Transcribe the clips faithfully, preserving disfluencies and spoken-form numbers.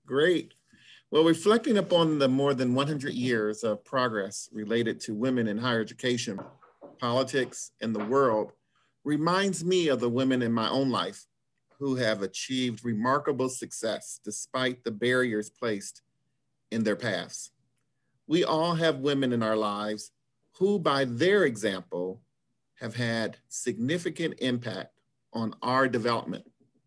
Great. Well, reflecting upon the more than one hundred years of progress related to women in higher education, politics, and the world reminds me of the women in my own life who have achieved remarkable success despite the barriers placed in their paths. We all have women in our lives who, by their example, have had significant impact on our development.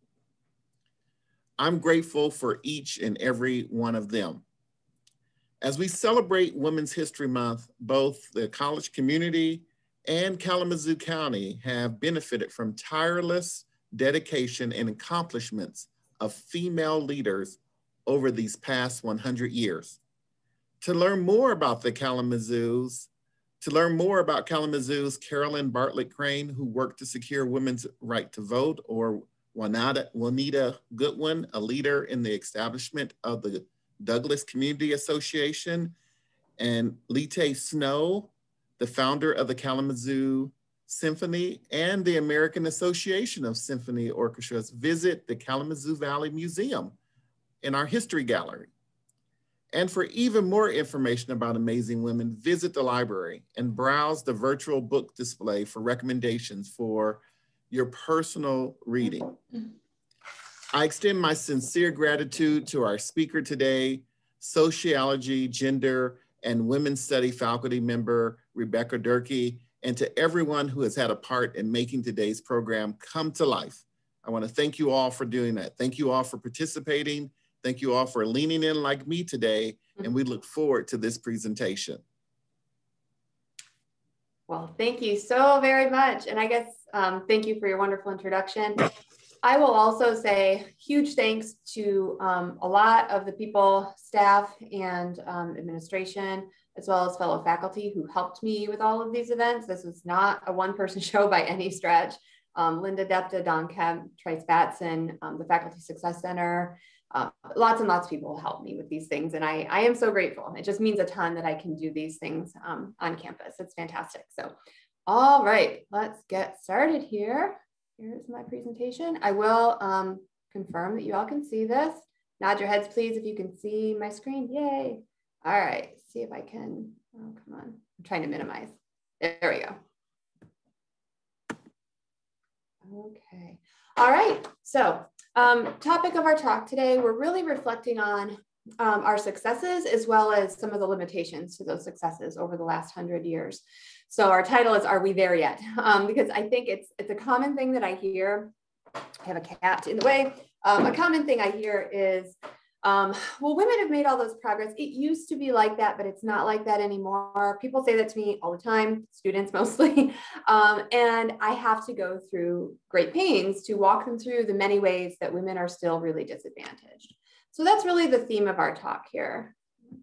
I'm grateful for each and every one of them. As we celebrate Women's History Month, both the college community and Kalamazoo County have benefited from tireless dedication and accomplishments of female leaders over these past one hundred years. To learn more about the Kalamazoo's, to learn more about Kalamazoo's Carolyn Bartlett Crane, who worked to secure women's right to vote, or Juanita, Juanita Goodwin, a leader in the establishment of the Douglas Community Association, and Lite Snow, the founder of the Kalamazoo Symphony and the American Association of Symphony Orchestras, visit the Kalamazoo Valley Museum in our History Gallery. And for even more information about amazing women, visit the library and browse the virtual book display for recommendations for your personal reading. I extend my sincere gratitude to our speaker today, sociology, gender, and women's study faculty member, Rebecca Durkee, and to everyone who has had a part in making today's program come to life. I want to thank you all for doing that. Thank you all for participating. Thank you all for leaning in like me today, and we look forward to this presentation. Well, thank you so very much. And I guess um, thank you for your wonderful introduction. I will also say huge thanks to um, a lot of the people, staff, and um, administration, as well as fellow faculty who helped me with all of these events. This was not a one-person show by any stretch. Um, Linda Depta, Don Kemp, Trice Batson, um, the Faculty Success Center, uh, lots and lots of people helped me with these things. And I, I am so grateful. It just means a ton that I can do these things um, on campus. It's fantastic. So, all right, let's get started here. Here's my presentation. I will um, confirm that you all can see this. Nod your heads, please, if you can see my screen. Yay. All right, see if I can, oh, come on. I'm trying to minimize. There we go. Okay. All right. So um, topic of our talk today, we're really reflecting on um, our successes as well as some of the limitations to those successes over the last hundred years. So our title is, Are We There Yet? Um, because I think it's, it's a common thing that I hear. I have a cat in the way. Um, a common thing I hear is, um, well, women have made all those progress. It used to be like that, but it's not like that anymore. People say that to me all the time, students mostly. Um, and I have to go through great pains to walk them through the many ways that women are still really disadvantaged. So that's really the theme of our talk here.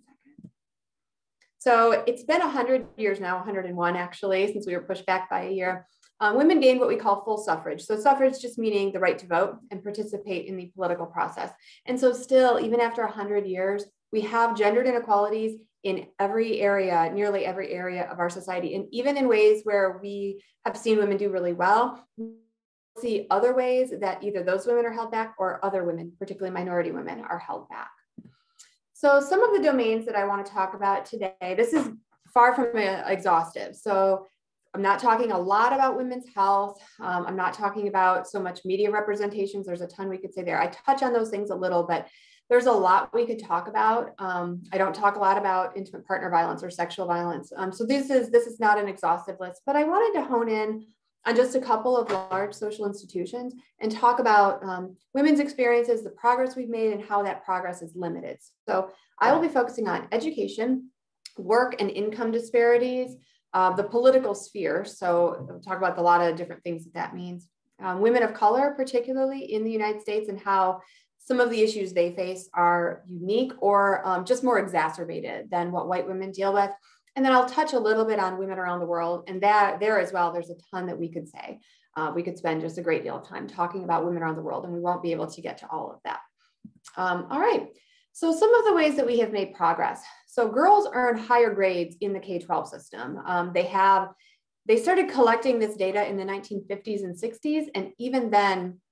So it's been one hundred years now, one hundred and one actually, since we were pushed back by a year. Um, women gained what we call full suffrage. So suffrage just meaning the right to vote and participate in the political process. And so still, even after one hundred years, we have gendered inequalities in every area, nearly every area of our society. And even in ways where we have seen women do really well, we see other ways that either those women are held back or other women, particularly minority women, are held back. So some of the domains that I want to talk about today, this is far from exhaustive. So I'm not talking a lot about women's health. Um, I'm not talking about so much media representations. There's a ton we could say there. I touch on those things a little, but there's a lot we could talk about. Um, I don't talk a lot about intimate partner violence or sexual violence. Um, so this is, this is not an exhaustive list, but I wanted to hone in on just a couple of large social institutions and talk about um, women's experiences, the progress we've made, and how that progress is limited. So I will be focusing on education, work and income disparities, uh, the political sphere. So we'll talk about a lot of different things that that means. Um, women of color, particularly in the United States, and how some of the issues they face are unique or um, just more exacerbated than what white women deal with. And then I'll touch a little bit on women around the world, and that there as well, there's a ton that we could say. Uh, we could spend just a great deal of time talking about women around the world, and we won't be able to get to all of that. Um, all right, so some of the ways that we have made progress. So girls earn higher grades in the K twelve system. Um, they have, they started collecting this data in the nineteen fifties and sixties, and even then,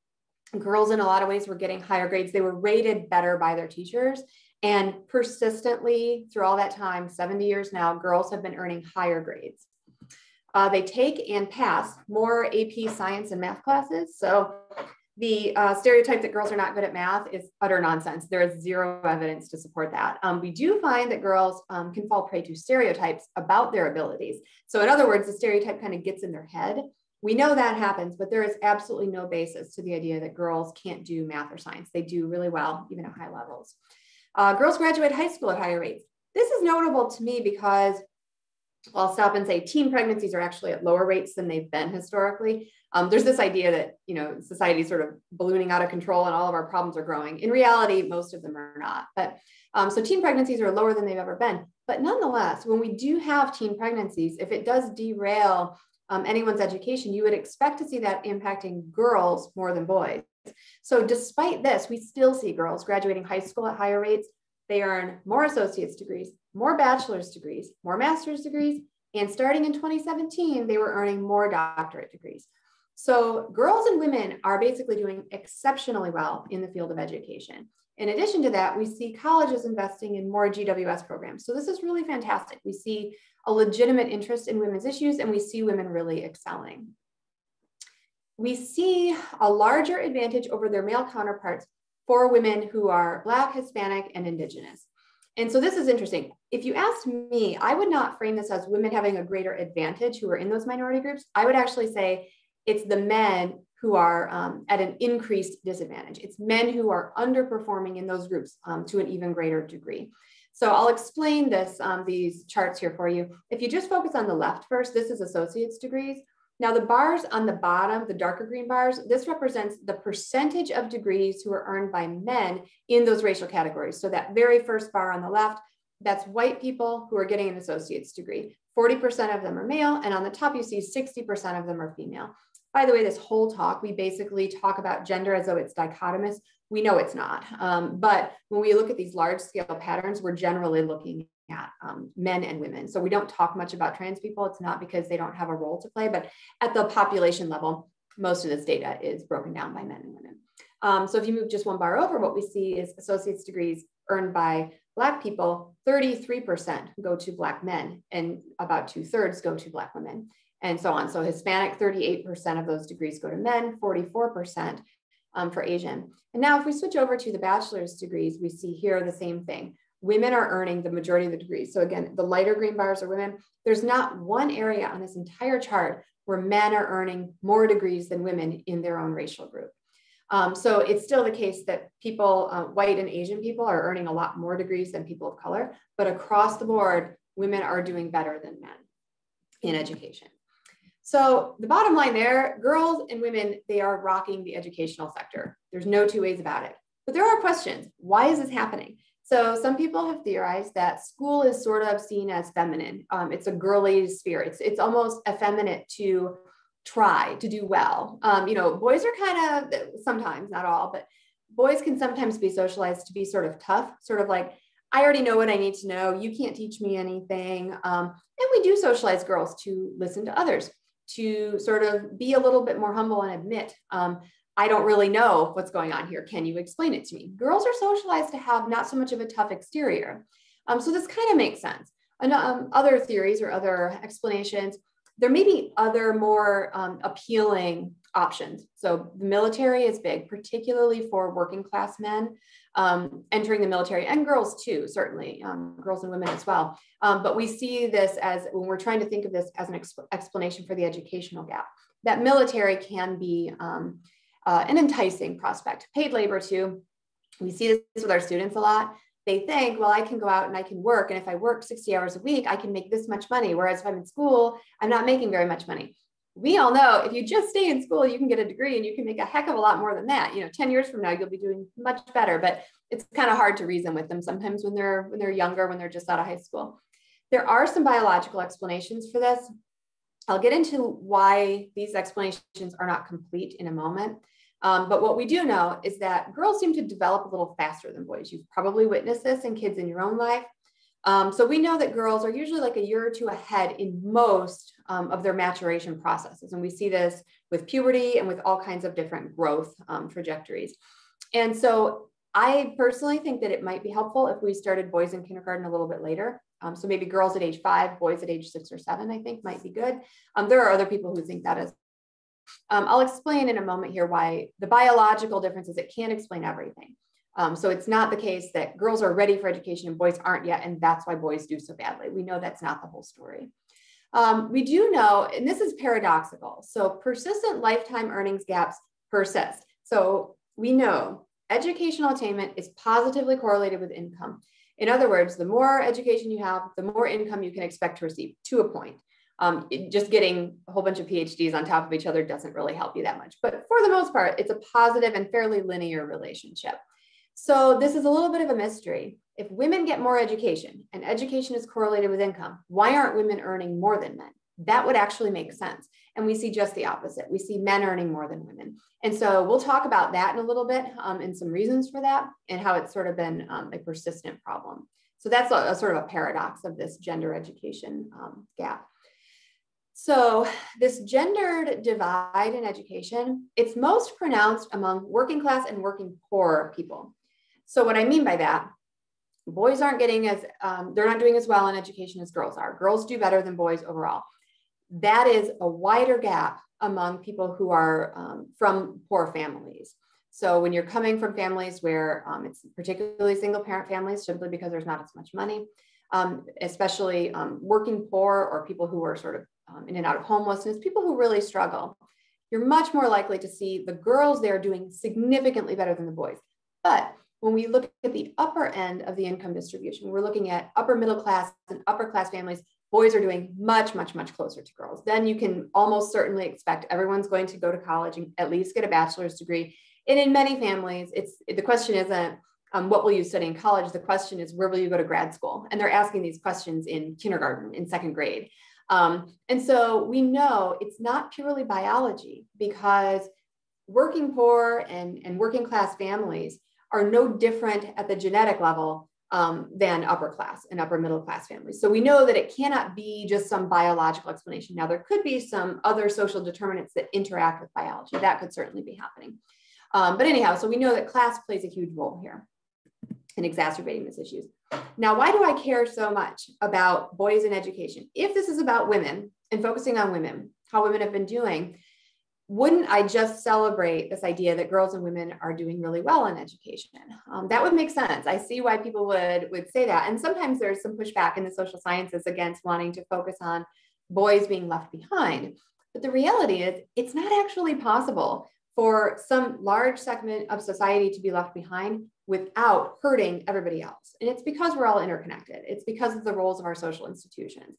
Girls in a lot of ways were getting higher grades. They were rated better by their teachers. And persistently through all that time, seventy years now, girls have been earning higher grades. Uh, they take and pass more A P science and math classes. So the uh, stereotype that girls are not good at math is utter nonsense. There is zero evidence to support that. Um, we do find that girls um, can fall prey to stereotypes about their abilities. So in other words, the stereotype kind of gets in their head. We know that happens, but there is absolutely no basis to the idea that girls can't do math or science. They do really well, even at high levels. Uh, girls graduate high school at higher rates. This is notable to me because I'll stop and say teen pregnancies are actually at lower rates than they've been historically. Um, there's this idea that, you know, society is sort of ballooning out of control and all of our problems are growing. In reality, most of them are not. But um, so teen pregnancies are lower than they've ever been. But nonetheless, when we do have teen pregnancies, if it does derail um, anyone's education, you would expect to see that impacting girls more than boys. So despite this, we still see girls graduating high school at higher rates. They earn more associate's degrees, more bachelor's degrees, more master's degrees, and starting in twenty seventeen, they were earning more doctorate degrees. So girls and women are basically doing exceptionally well in the field of education. In addition to that, we see colleges investing in more G W S programs. So this is really fantastic. We see a legitimate interest in women's issues, and we see women really excelling. We see a larger advantage over their male counterparts for women who are Black, Hispanic, and Indigenous. And so this is interesting. If you asked me, I would not frame this as women having a greater advantage who are in those minority groups. I would actually say it's the men who are um, at an increased disadvantage. It's men who are underperforming in those groups um, to an even greater degree. So I'll explain this, um, these charts here for you. If you just focus on the left first, this is associate's degrees. Now the bars on the bottom, the darker green bars, this represents the percentage of degrees who are earned by men in those racial categories. So that very first bar on the left, that's white people who are getting an associate's degree. forty percent of them are male, and on the top you see sixty percent of them are female. By the way, this whole talk, we basically talk about gender as though it's dichotomous. We know it's not, um, but when we look at these large scale patterns, we're generally looking at um, men and women. So we don't talk much about trans people. It's not because they don't have a role to play, but at the population level, most of this data is broken down by men and women. Um, so if you move just one bar over, what we see is associate's degrees earned by Black people, thirty-three percent go to Black men, and about two thirds go to Black women, and so on. So Hispanic, thirty-eight percent of those degrees go to men, forty-four percent um, for Asian. And now if we switch over to the bachelor's degrees, we see here the same thing. Women are earning the majority of the degrees. So again, the lighter green bars are women. There's not one area on this entire chart where men are earning more degrees than women in their own racial group. Um, so it's still the case that people, uh, white and Asian people, are earning a lot more degrees than people of color, but across the board, women are doing better than men in education. So the bottom line there, girls and women, they are rocking the educational sector. There's no two ways about it. But there are questions. Why is this happening? So some people have theorized that school is sort of seen as feminine. Um, it's a girly sphere. It's, it's almost effeminate to try to do well. Um, you know, boys are kind of, sometimes, not all, but boys can sometimes be socialized to be sort of tough, sort of like, I already know what I need to know. You can't teach me anything. Um, and we do socialize girls to listen to others, to sort of be a little bit more humble and admit, um, I don't really know what's going on here. Can you explain it to me? Girls are socialized to have not so much of a tough exterior. Um, so this kind of makes sense. And um, other theories or other explanations, there may be other more um, appealing options. So the military is big, particularly for working class men um, entering the military, and girls too, certainly, um, girls and women as well. Um, but we see this as, when we're trying to think of this as an exp explanation for the educational gap, that military can be um, Uh, an enticing prospect. Paid labor too. We see this with our students a lot. They think, well, I can go out and I can work. And if I work sixty hours a week, I can make this much money. Whereas if I'm in school, I'm not making very much money. We all know if you just stay in school, you can get a degree and you can make a heck of a lot more than that. You know, ten years from now, you'll be doing much better, but it's kind of hard to reason with them sometimes when they're, when they're younger, when they're just out of high school. There are some biological explanations for this. I'll get into why these explanations are not complete in a moment. Um, but what we do know is that girls seem to develop a little faster than boys. You've probably witnessed this in kids in your own life. Um, so we know that girls are usually like a year or two ahead in most um, of their maturation processes. And we see this with puberty and with all kinds of different growth um, trajectories. And so I personally think that it might be helpful if we started boys in kindergarten a little bit later. Um, so maybe girls at age five, boys at age six or seven, I think might be good. Um, there are other people who think that is. Um, I'll explain in a moment here why the biological differences, it can't explain everything. Um, so it's not the case that girls are ready for education and boys aren't yet, and that's why boys do so badly. We know that's not the whole story. Um, we do know, and this is paradoxical, so persistent lifetime earnings gaps persist. So we know educational attainment is positively correlated with income. In other words, the more education you have, the more income you can expect to receive, to a point. Um, it, just getting a whole bunch of PhDs on top of each other doesn't really help you that much. But for the most part, it's a positive and fairly linear relationship. So this is a little bit of a mystery. If women get more education and education is correlated with income, why aren't women earning more than men? That would actually make sense. And we see just the opposite. We see men earning more than women. And so we'll talk about that in a little bit um, and some reasons for that and how it's sort of been um, a persistent problem. So that's a, a sort of a paradox of this gender education um, gap. So this gendered divide in education, it's most pronounced among working class and working poor people. So what I mean by that, boys aren't getting as, um, they're not doing as well in education as girls are. Girls do better than boys overall. That is a wider gap among people who are um, from poor families. So when you're coming from families where um, it's particularly single parent families, simply because there's not as much money, um, especially um, working poor or people who are sort of um, in and out of homelessness, people who really struggle, you're much more likely to see the girls there doing significantly better than the boys. But when we look at the upper end of the income distribution, we're looking at upper middle class and upper class families, boys are doing much, much, much closer to girls. Then you can almost certainly expect everyone's going to go to college and at least get a bachelor's degree. And in many families, it's the question isn't um, what will you study in college? The question is, where will you go to grad school? And they're asking these questions in kindergarten, in second grade. Um, and so we know it's not purely biology, because working poor and, and working class families are no different at the genetic level um, than upper class and upper middle class families. So we know that it cannot be just some biological explanation. Now, there could be some other social determinants that interact with biology. That could certainly be happening. Um, but anyhow, so we know that class plays a huge role here in exacerbating these issues. Now, why do I care so much about boys in education? If this is about women and focusing on women, how women have been doing, wouldn't I just celebrate this idea that girls and women are doing really well in education? Um, that would make sense. I see why people would, would say that. And sometimes there's some pushback in the social sciences against wanting to focus on boys being left behind. But the reality is it's not actually possible for some large segment of society to be left behind without hurting everybody else. And it's because we're all interconnected. It's because of the roles of our social institutions.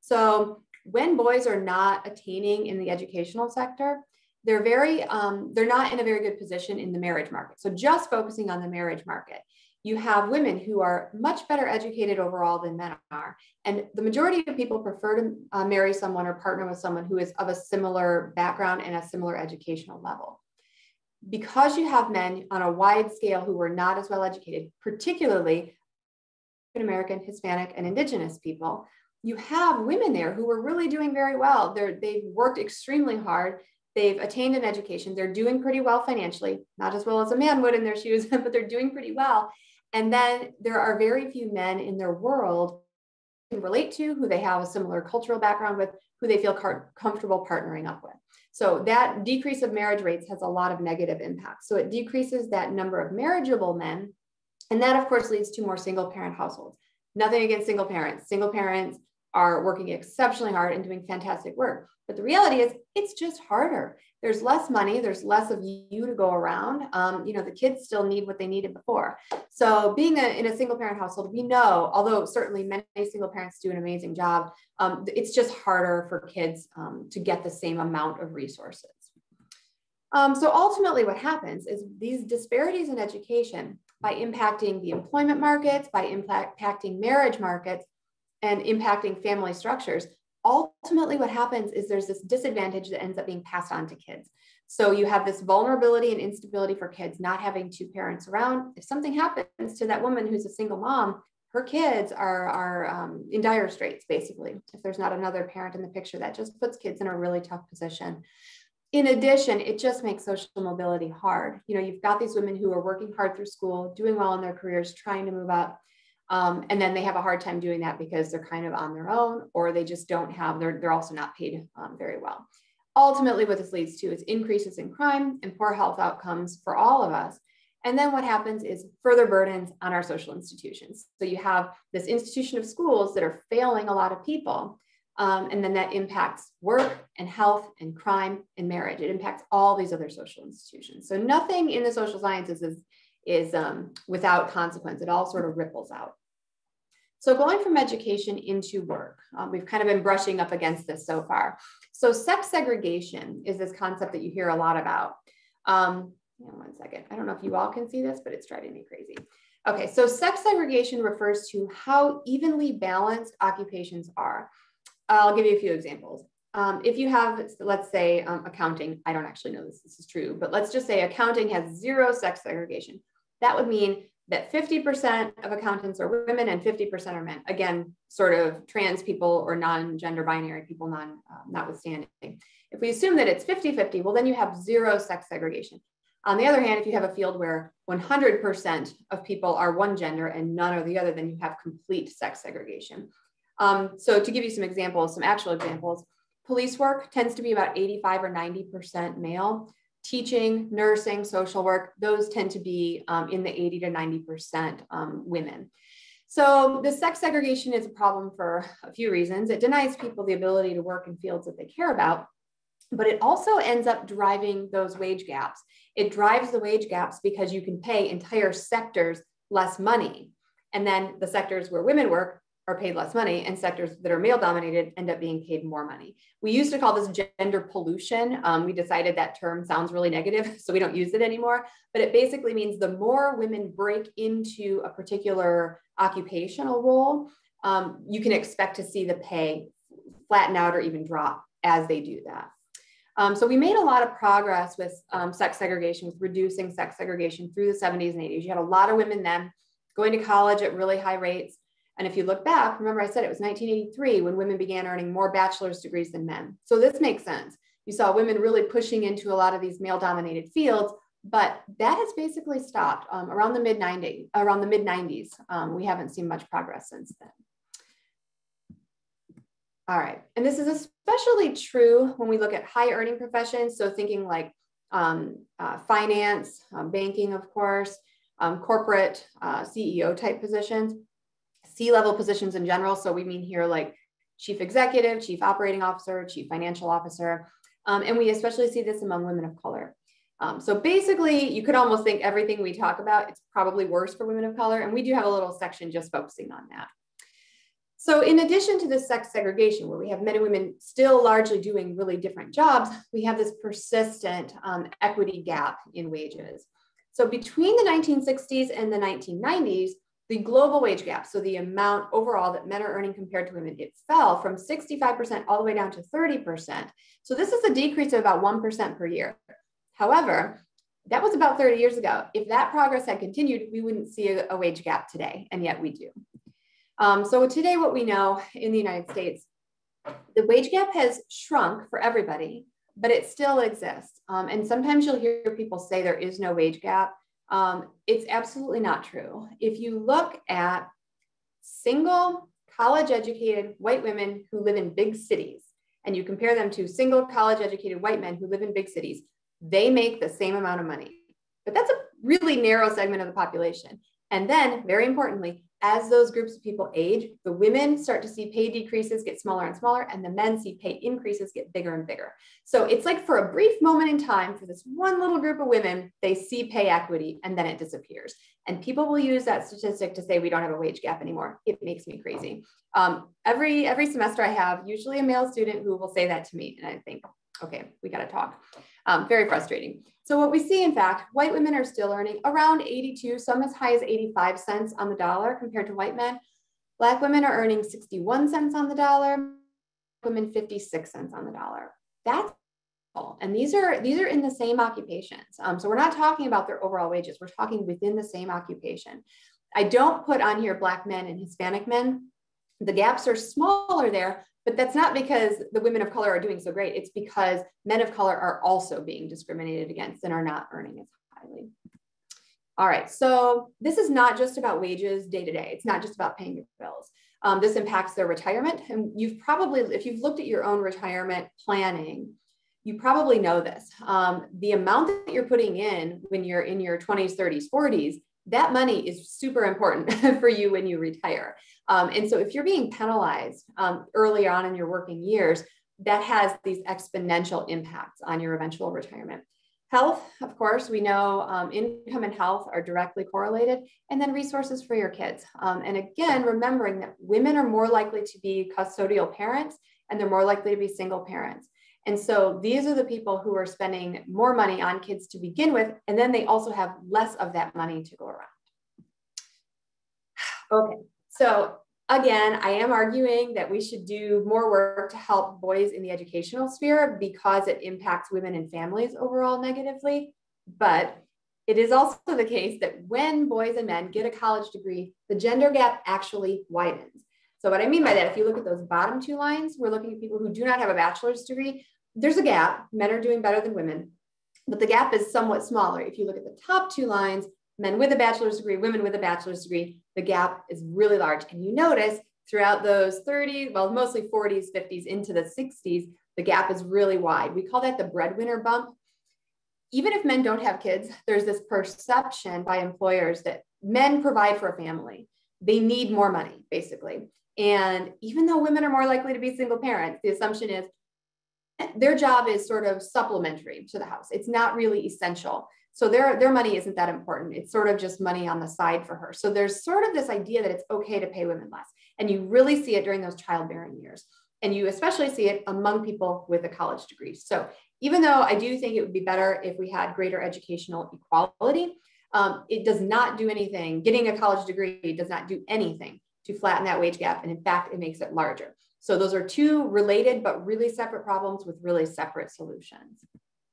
So when boys are not attaining in the educational sector, they're very, um, they're not in a very good position in the marriage market. So just focusing on the marriage market, you have women who are much better educated overall than men are. And the majority of people prefer to uh, marry someone or partner with someone who is of a similar background and a similar educational level. Because you have men on a wide scale who were not as well educated, particularly African American, Hispanic, and Indigenous people, you have women there who are really doing very well. They're, they've worked extremely hard. They've attained an education. They're doing pretty well financially, not as well as a man would in their shoes, but they're doing pretty well. And then there are very few men in their world who can relate to, who they have a similar cultural background with, who they feel comfortable partnering up with. So that decrease of marriage rates has a lot of negative impacts. So it decreases that number of marriageable men. And that, of course, leads to more single parent households. Nothing against single parents. Single parents are working exceptionally hard and doing fantastic work. But the reality is it's just harder. There's less money. There's less of you to go around. Um, you know, the kids still need what they needed before. So being a, in a single parent household, we know, although certainly many single parents do an amazing job, um, it's just harder for kids um, to get the same amount of resources. Um, so ultimately what happens is these disparities in education, by impacting the employment markets, by impact, impacting marriage markets, and impacting family structures, ultimately what happens is there's this disadvantage that ends up being passed on to kids. So you have this vulnerability and instability for kids not having two parents around. If something happens to that woman who's a single mom, her kids are, are um, in dire straits, basically. If there's not another parent in the picture, that just puts kids in a really tough position. In addition, it just makes social mobility hard. You know, you've got these women who are working hard through school, doing well in their careers, trying to move up. Um, and then they have a hard time doing that because they're kind of on their own, or they just don't have, they're, they're also not paid um, very well. Ultimately, what this leads to is increases in crime and poor health outcomes for all of us. And then what happens is further burdens on our social institutions. So you have this institution of schools that are failing a lot of people. Um, and then that impacts work and health and crime and marriage. It impacts all these other social institutions. So nothing in the social sciences is, is um, without consequence. It all sort of ripples out. So going from education into work, um, we've kind of been brushing up against this so far. So sex segregation is this concept that you hear a lot about. Um, hang on one second. I don't know if you all can see this, but it's driving me crazy. Okay, so sex segregation refers to how evenly balanced occupations are. I'll give you a few examples. Um, if you have, let's say, um, accounting, I don't actually know this, this is true, but let's just say accounting has zero sex segregation. That would mean that fifty percent of accountants are women and fifty percent are men. Again, sort of trans people or non-gender binary people, non, uh, notwithstanding. If we assume that it's fifty fifty, well, then you have zero sex segregation. On the other hand, if you have a field where one hundred percent of people are one gender and none are the other, then you have complete sex segregation. Um, so to give you some examples, some actual examples, police work tends to be about eighty-five or ninety percent male. Teaching, nursing, social work, those tend to be um, in the eighty to ninety percent um, women. So the sex segregation is a problem for a few reasons. It denies people the ability to work in fields that they care about, but it also ends up driving those wage gaps. It drives the wage gaps because you can pay entire sectors less money. And then the sectors where women work are paid less money, and sectors that are male dominated end up being paid more money. We used to call this gender pollution. Um, we decided that term sounds really negative, so we don't use it anymore. But it basically means the more women break into a particular occupational role, um, you can expect to see the pay flatten out or even drop as they do that. Um, so we made a lot of progress with um, sex segregation, with reducing sex segregation through the seventies and eighties. You had a lot of women then going to college at really high rates. And if you look back, remember I said it was nineteen eighty-three when women began earning more bachelor's degrees than men. So this makes sense. You saw women really pushing into a lot of these male-dominated fields, but that has basically stopped um, around the mid nineties. Around the mid nineties, um, we haven't seen much progress since then. All right, and this is especially true when we look at high earning professions. So thinking like um, uh, finance, um, banking, of course, um, corporate uh, C E O type positions. C-level positions in general. So we mean here like chief executive, chief operating officer, chief financial officer. Um, and we especially see this among women of color. Um, so basically, you could almost think everything we talk about, it's probably worse for women of color. And we do have a little section just focusing on that. So in addition to this sex segregation, where we have men and women still largely doing really different jobs, we have this persistent um, equity gap in wages. So between the nineteen sixties and the nineteen nineties, the global wage gap, so the amount overall that men are earning compared to women, it fell from sixty-five percent all the way down to thirty percent. So this is a decrease of about one percent per year. However, that was about thirty years ago. If that progress had continued, we wouldn't see a, a wage gap today, and yet we do. Um, so today what we know in the United States, the wage gap has shrunk for everybody, but it still exists. Um, and sometimes you'll hear people say there is no wage gap. Um, it's absolutely not true. If you look at single college educated white women who live in big cities, and you compare them to single college educated white men who live in big cities, they make the same amount of money. But that's a really narrow segment of the population. And then, very importantly, as those groups of people age, the women start to see pay decreases get smaller and smaller, and the men see pay increases get bigger and bigger. So it's like for a brief moment in time, for this one little group of women, they see pay equity and then it disappears. And people will use that statistic to say we don't have a wage gap anymore. It makes me crazy. Um, every, every semester I have usually a male student who will say that to me, and I think, okay, we got to talk. Um, very frustrating. So what we see, in fact, white women are still earning around eighty-two, some as high as eighty-five cents on the dollar compared to white men. Black women are earning sixty-one cents on the dollar, women fifty-six cents on the dollar. That's all. And these are, these are in the same occupations. Um, so we're not talking about their overall wages. We're talking within the same occupation. I don't put on here Black men and Hispanic men. The gaps are smaller there, but that's not because the women of color are doing so great. It's because men of color are also being discriminated against and are not earning as highly. All right, so this is not just about wages day to day. It's not just about paying your bills. Um, this impacts their retirement. And you've probably, if you've looked at your own retirement planning, you probably know this. Um, the amount that you're putting in when you're in your twenties, thirties, forties, that money is super important for you when you retire. Um, and so if you're being penalized um, early on in your working years, that has these exponential impacts on your eventual retirement. Health, of course, we know um, income and health are directly correlated, and then resources for your kids. Um, and again, remembering that women are more likely to be custodial parents, and they're more likely to be single parents. And so these are the people who are spending more money on kids to begin with, and then they also have less of that money to go around. Okay, so again, I am arguing that we should do more work to help boys in the educational sphere because it impacts women and families overall negatively. But it is also the case that when boys and men get a college degree, the gender gap actually widens. So what I mean by that, if you look at those bottom two lines, we're looking at people who do not have a bachelor's degree. There's a gap. Men are doing better than women, but the gap is somewhat smaller. If you look at the top two lines, men with a bachelor's degree, women with a bachelor's degree, the gap is really large. And you notice throughout those thirty, well, mostly forties, fifties into the sixties, the gap is really wide. We call that the breadwinner bump. Even if men don't have kids, there's this perception by employers that men provide for a family. They need more money, basically. And even though women are more likely to be single parents, the assumption is their job is sort of supplementary to the house. It's not really essential. So their, their money isn't that important. It's sort of just money on the side for her. So there's sort of this idea that it's okay to pay women less. And you really see it during those childbearing years. And you especially see it among people with a college degree. So even though I do think it would be better if we had greater educational equality, um, it does not do anything. Getting a college degree does not do anything to flatten that wage gap. And in fact, it makes it larger. So those are two related, but really separate problems with really separate solutions.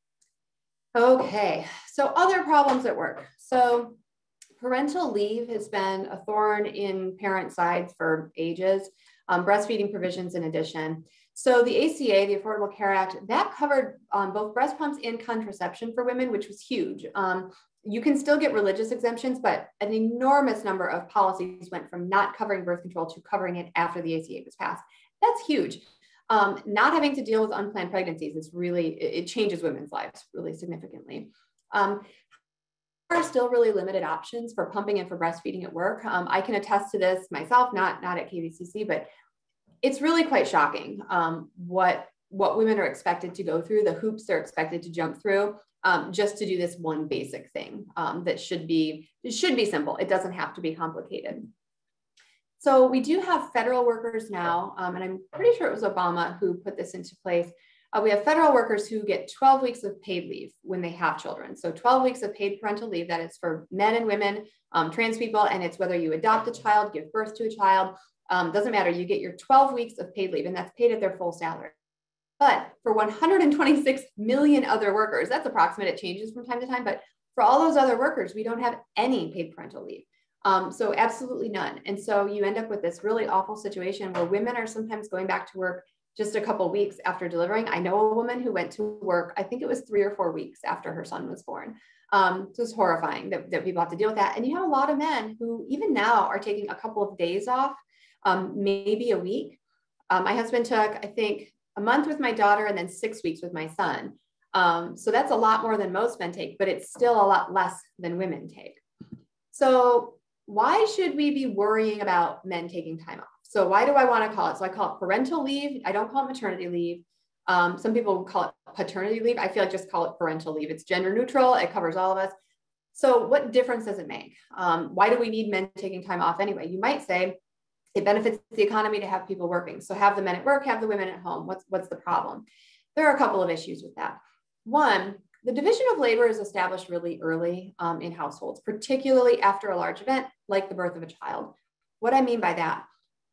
Okay, so other problems at work. So parental leave has been a thorn in parent sides for ages, um, breastfeeding provisions in addition. So the A C A, the Affordable Care Act, that covered um, both breast pumps and contraception for women, which was huge. Um, you can still get religious exemptions, but an enormous number of policies went from not covering birth control to covering it after the A C A was passed. That's huge. Um, not having to deal with unplanned pregnancies is really, it, it changes women's lives really significantly. Um, there are still really limited options for pumping and for breastfeeding at work. Um, I can attest to this myself, not, not at K V C C, but it's really quite shocking um, what, what women are expected to go through, the hoops they're expected to jump through um, just to do this one basic thing um, that should be, it should be simple. It doesn't have to be complicated. So we do have federal workers now, um, and I'm pretty sure it was Obama who put this into place. Uh, we have federal workers who get twelve weeks of paid leave when they have children. So twelve weeks of paid parental leave, that is for men and women, um, trans people, and it's whether you adopt a child, give birth to a child, um, doesn't matter. You get your twelve weeks of paid leave, and that's paid at their full salary. But for one hundred twenty-six million other workers, that's approximate, it changes from time to time, but for all those other workers, we don't have any paid parental leave. Um, so absolutely none. And so you end up with this really awful situation where women are sometimes going back to work just a couple weeks after delivering. I know a woman who went to work, I think it was three or four weeks after her son was born. Um, so it's horrifying that, that people have to deal with that. And you have a lot of men who even now are taking a couple of days off, um, maybe a week. Um, my husband took, I think, a month with my daughter and then six weeks with my son. Um, so that's a lot more than most men take, but it's still a lot less than women take. So why should we be worrying about men taking time off? So why do I want to call it? So I call it parental leave. I don't call it maternity leave. Um, some people call it paternity leave. I feel like just call it parental leave. It's gender neutral. It covers all of us. So what difference does it make? Um, why do we need men taking time off anyway? You might say it benefits the economy to have people working. So have the men at work, have the women at home. What's, what's the problem? There are a couple of issues with that. One, the division of labor is established really early um, in households, particularly after a large event like the birth of a child. What I mean by that,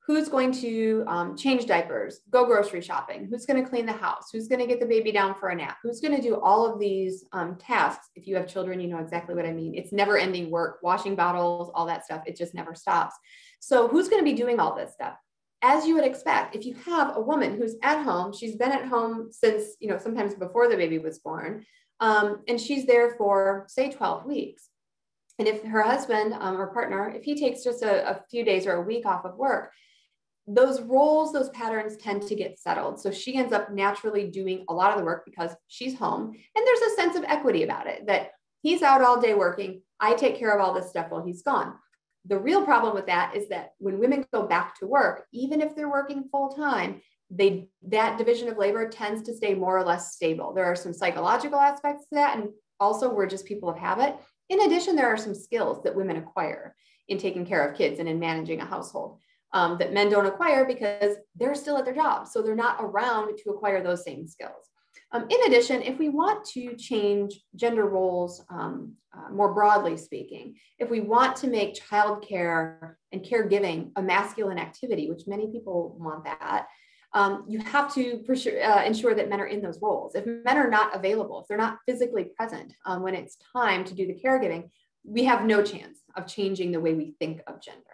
Who's going to um, change diapers, go grocery shopping? Who's going to clean the house? Who's going to get the baby down for a nap? Who's going to do all of these um, tasks? If you have children, you know exactly what I mean. It's never ending work, washing bottles, all that stuff. It just never stops. So who's going to be doing all this stuff? As you would expect, if you have a woman who's at home, she's been at home since, you know, sometimes before the baby was born, um, and she's there for, say, twelve weeks. And if her husband um, or partner, if he takes just a, a few days or a week off of work, those roles, those patterns tend to get settled. So she ends up naturally doing a lot of the work because she's home. And there's a sense of equity about it, that he's out all day working. I take care of all this stuff while he's gone. The real problem with that is that when women go back to work, even if they're working full time, they that division of labor tends to stay more or less stable. There are some psychological aspects to that. And also we're just people of habit. In addition, there are some skills that women acquire in taking care of kids and in managing a household. Um, that men don't acquire because they're still at their jobs. So they're not around to acquire those same skills. Um, in addition, if we want to change gender roles, um, uh, more broadly speaking, if we want to make childcare and caregiving a masculine activity, which many people want that, um, you have to uh, ensure that men are in those roles. If men are not available, if they're not physically present um, when it's time to do the caregiving, we have no chance of changing the way we think of gender.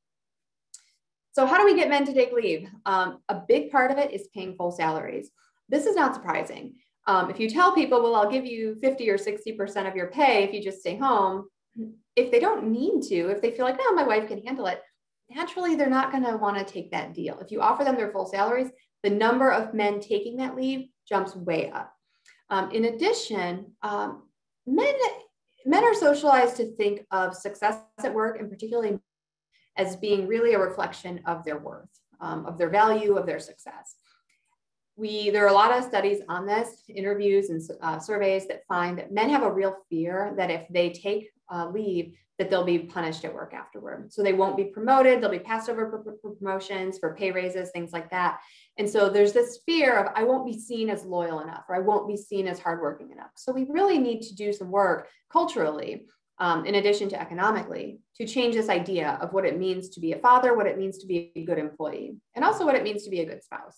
So how do we get men to take leave? Um, a big part of it is paying full salaries. This is not surprising. Um, if you tell people, well, I'll give you fifty or sixty percent of your pay if you just stay home, if they don't need to, if they feel like, no, my wife can handle it, naturally, they're not gonna wanna take that deal. If you offer them their full salaries, the number of men taking that leave jumps way up. Um, in addition, um, men, men are socialized to think of success at work, and particularly as being really a reflection of their worth, um, of their value, of their success. We, there are a lot of studies on this, interviews and uh, surveys that find that men have a real fear that if they take uh, leave, that they'll be punished at work afterward. So they won't be promoted, they'll be passed over for, for promotions, for pay raises, things like that. And so there's this fear of, I won't be seen as loyal enough, or I won't be seen as hardworking enough. So we really need to do some work culturally, Um, in addition to economically, to change this idea of what it means to be a father, what it means to be a good employee, and also what it means to be a good spouse.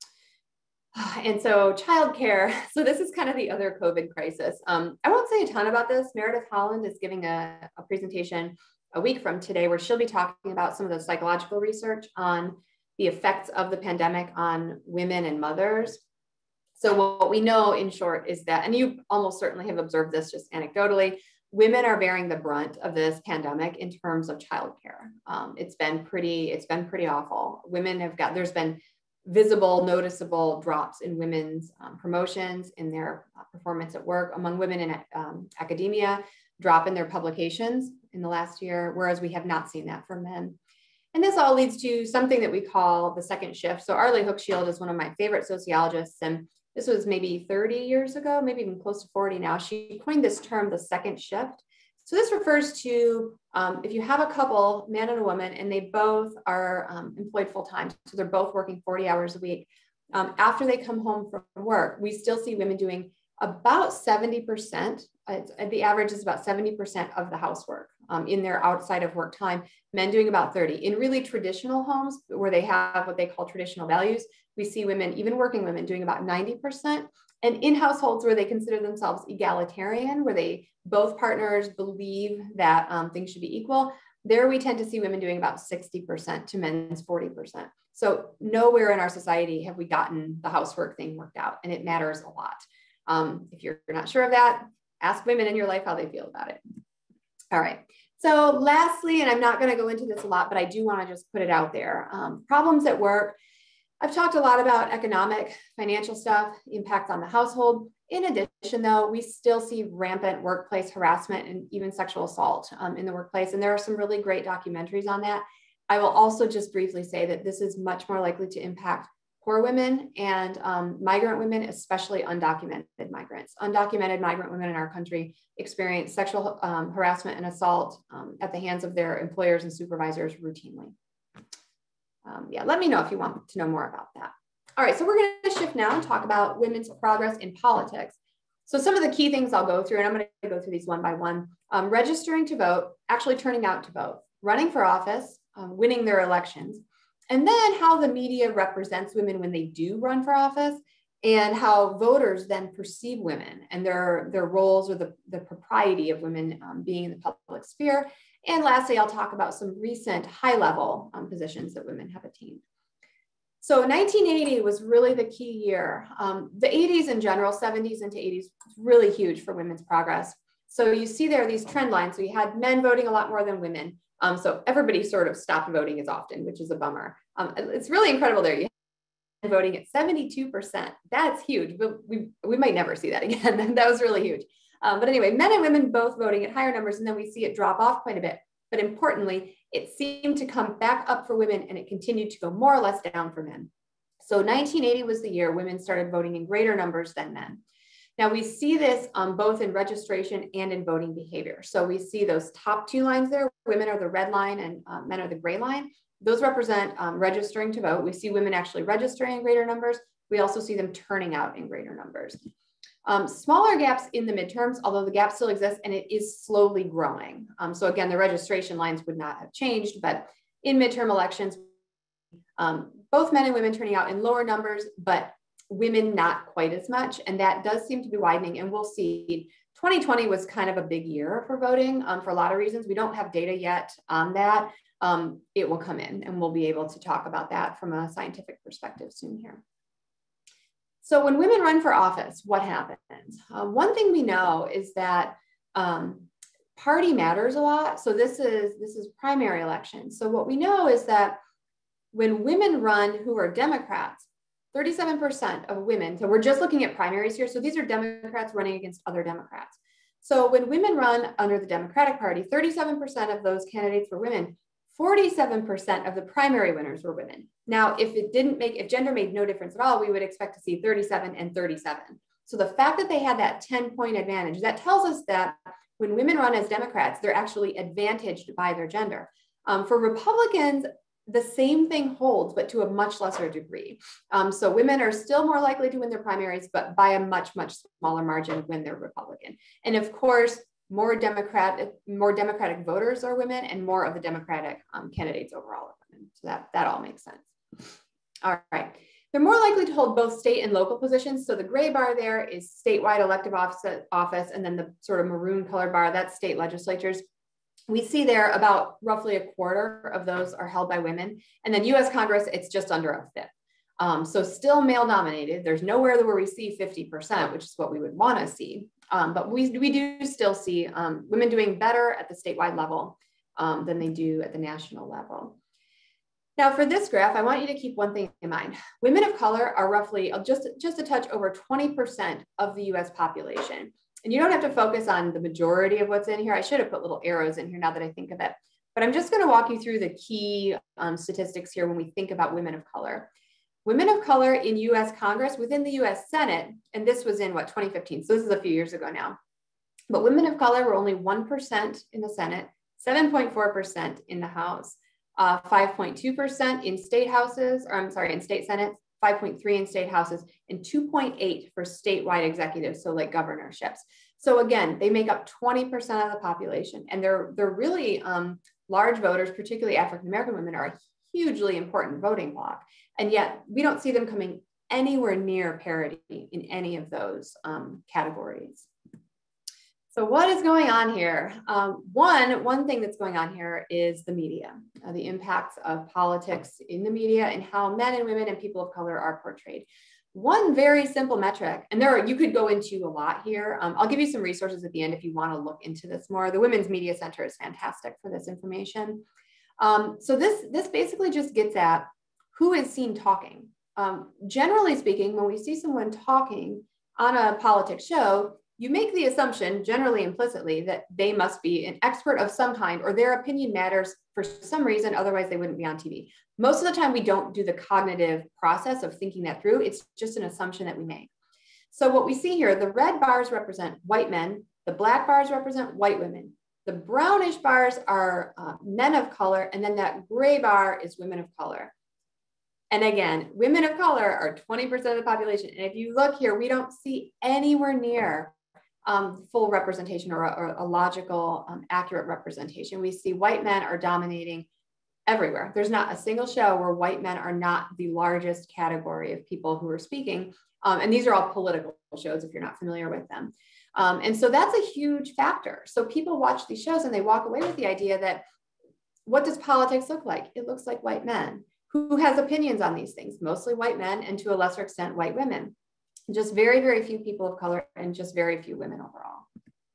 And so childcare, so this is kind of the other COVID crisis. Um, I won't say a ton about this. Meredith Holland is giving a, a presentation a week from today where she'll be talking about some of the psychological research on the effects of the pandemic on women and mothers. So what we know in short is that, and you almost certainly have observed this just anecdotally, women are bearing the brunt of this pandemic in terms of childcare. Um, it's been pretty, it's been pretty awful. Women have got, there's been visible, noticeable drops in women's um, promotions, in their uh, performance at work, among women in um, academia, drop in their publications in the last year, whereas we have not seen that for men. And this all leads to something that we call the second shift. So Arlie Hochschild is one of my favorite sociologists, and this was maybe thirty years ago, maybe even close to forty now. She coined this term, the second shift. So this refers to um, if you have a couple, man and a woman, and they both are um, employed full-time, so they're both working forty hours a week. Um, after they come home from work, we still see women doing about seventy percent. Uh, the average is about seventy percent of the housework um, in their outside of work time, men doing about thirty. In really traditional homes where they have what they call traditional values, we see women, even working women, doing about ninety percent. And in households where they consider themselves egalitarian, where they both partners believe that um, things should be equal, there we tend to see women doing about sixty percent to men's forty percent. So nowhere in our society have we gotten the housework thing worked out, and it matters a lot. Um, if you're not sure of that, ask women in your life how they feel about it. All right. So lastly, and I'm not going to go into this a lot, but I do want to just put it out there. Um, problems at work. I've talked a lot about economic, financial stuff, impacts on the household. In addition, though, we still see rampant workplace harassment and even sexual assault um, in the workplace. And there are some really great documentaries on that. I will also just briefly say that this is much more likely to impact poor women and um, migrant women, especially undocumented migrants. Undocumented migrant women in our country experience sexual um, harassment and assault um, at the hands of their employers and supervisors routinely. Um, yeah, let me know if you want to know more about that. All right, so we're going to shift now and talk about women's progress in politics. So some of the key things I'll go through, and I'm going to go through these one by one. Um, registering to vote, actually turning out to vote, running for office, um, winning their elections, And then how the media represents women when they do run for office, and how voters then perceive women and their, their roles or the, the propriety of women um, being in the public sphere. And lastly, I'll talk about some recent high-level um, positions that women have attained. So nineteen eighty was really the key year. Um, the eighties in general, seventies into eighties, really huge for women's progress. So you see there these trend lines. So you had men voting a lot more than women. Um, so everybody sort of stopped voting as often, which is a bummer. Um, it's really incredible there. You have voting at seventy-two percent. That's huge, but we, we might never see that again. That was really huge. Um, but anyway, men and women both voting at higher numbers, and then we see it drop off quite a bit. But importantly, it seemed to come back up for women, and it continued to go more or less down for men. So nineteen eighty was the year women started voting in greater numbers than men. Now we see this um, both in registration and in voting behavior. So we see those top two lines there, women are the red line and uh, men are the gray line. Those represent um, registering to vote. We see women actually registering in greater numbers. We also see them turning out in greater numbers. Um, smaller gaps in the midterms, although the gap still exists and it is slowly growing. Um, so again, the registration lines would not have changed, but in midterm elections, um, both men and women turning out in lower numbers, but women not quite as much. And that does seem to be widening, and we'll see. twenty twenty was kind of a big year for voting um, for a lot of reasons. We don't have data yet on that. Um, it will come in, and we'll be able to talk about that from a scientific perspective soon here. So when women run for office, what happens? Uh, one thing we know is that um, party matters a lot. So this is, this is primary election. So what we know is that when women run who are Democrats, thirty-seven percent of women, so we're just looking at primaries here. So these are Democrats running against other Democrats. So when women run under the Democratic Party, thirty-seven percent of those candidates were women. forty-seven percent of the primary winners were women. Now, if it didn't make, if gender made no difference at all, we would expect to see thirty-seven and thirty-seven. So the fact that they had that ten point advantage, that tells us that when women run as Democrats, they're actually advantaged by their gender. Um, for Republicans, the same thing holds, but to a much lesser degree. Um, so women are still more likely to win their primaries, but by a much, much smaller margin when they're Republican. And of course, more Democratic, more Democratic voters are women, and more of the Democratic um, candidates overall are women. So that, that all makes sense. All right. They're more likely to hold both state and local positions. So the gray bar there is statewide elective office, office, and then the sort of maroon colored bar, that's state legislatures. We see there about roughly a quarter of those are held by women. And then U S Congress, it's just under a fifth. Um, so still male dominated. There's nowhere where we see fifty percent, which is what we would want to see. Um, but we, we do still see um, women doing better at the statewide level um, than they do at the national level. Now for this graph, I want you to keep one thing in mind. Women of color are roughly just, just a touch over twenty percent of the U S population. And you don't have to focus on the majority of what's in here. I should have put little arrows in here now that I think of it. But I'm just going to walk you through the key um, statistics here when we think about women of color. Women of color in U S Congress, within the U S Senate, and this was in what, twenty fifteen, so this is a few years ago now. But women of color were only one percent in the Senate, seven point four percent in the House, uh, five point two percent in state houses, or I'm sorry, in state Senates, five point three in state houses, and two point eight for statewide executives, so like governorships. So again, they make up twenty percent of the population, and they're, they're really um, large voters, particularly African-American women are a hugely important voting bloc. And yet we don't see them coming anywhere near parity in any of those um, categories. So what is going on here? Um, one, one thing that's going on here is the media, uh, the impacts of politics in the media and how men and women and people of color are portrayed. One very simple metric, and there are, you could go into a lot here. Um, I'll give you some resources at the end if you want to look into this more. The Women's Media Center is fantastic for this information. Um, so this, this basically just gets at who is seen talking. Um, generally speaking, when we see someone talking on a politics show, you make the assumption, generally implicitly, that they must be an expert of some kind or their opinion matters for some reason, otherwise they wouldn't be on T V. Most of the time, we don't do the cognitive process of thinking that through. It's just an assumption that we make. So what we see here, the red bars represent white men, the black bars represent white women, the brownish bars are uh, men of color, and then that gray bar is women of color. And again, women of color are twenty percent of the population. And if you look here, we don't see anywhere near um, full representation or a, or a logical, um, accurate representation. We see white men are dominating everywhere. There's not a single show where white men are not the largest category of people who are speaking. Um, and these are all political shows if you're not familiar with them. Um, and so that's a huge factor. So people watch these shows and they walk away with the idea that, what does politics look like? It looks like white men. Who has opinions on these things? Mostly white men, and to a lesser extent, white women. Just very, very few people of color, and just very few women overall.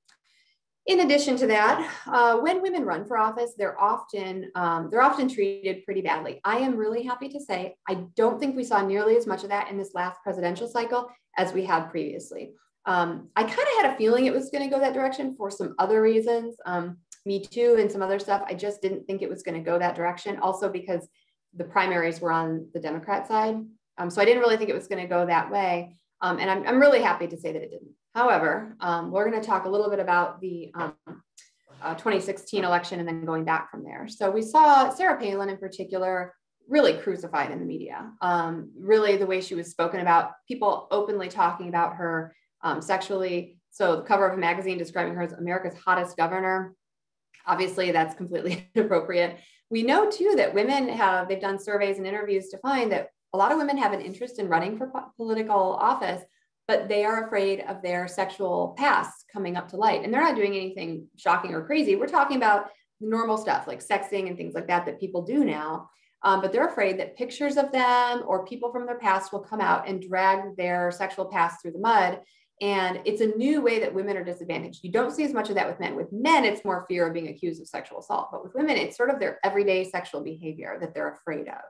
In addition to that, uh, when women run for office, they're often, um, they're often treated pretty badly. I am really happy to say, I don't think we saw nearly as much of that in this last presidential cycle as we had previously. Um, I kind of had a feeling it was going to go that direction for some other reasons. Um, Me Too and some other stuff. I just didn't think it was going to go that direction. Also because the primaries were on the Democrat side. Um, so I didn't really think it was going to go that way. Um, and I'm, I'm really happy to say that it didn't. However, um, we're going to talk a little bit about the um, uh, twenty sixteen election and then going back from there. So we saw Sarah Palin in particular really crucified in the media. Um, really the way she was spoken about, people openly talking about her um, sexually. So the cover of a magazine describing her as America's hottest governor. Obviously, that's completely inappropriate. We know too that women have, they've done surveys and interviews to find that a lot of women have an interest in running for political office, but they are afraid of their sexual past coming up to light. And they're not doing anything shocking or crazy. We're talking about normal stuff like sexting and things like that that people do now. Um, but they're afraid that pictures of them or people from their past will come out and drag their sexual past through the mud. And it's a new way that women are disadvantaged. You don't see as much of that with men. With men, it's more fear of being accused of sexual assault. But with women, it's sort of their everyday sexual behavior that they're afraid of.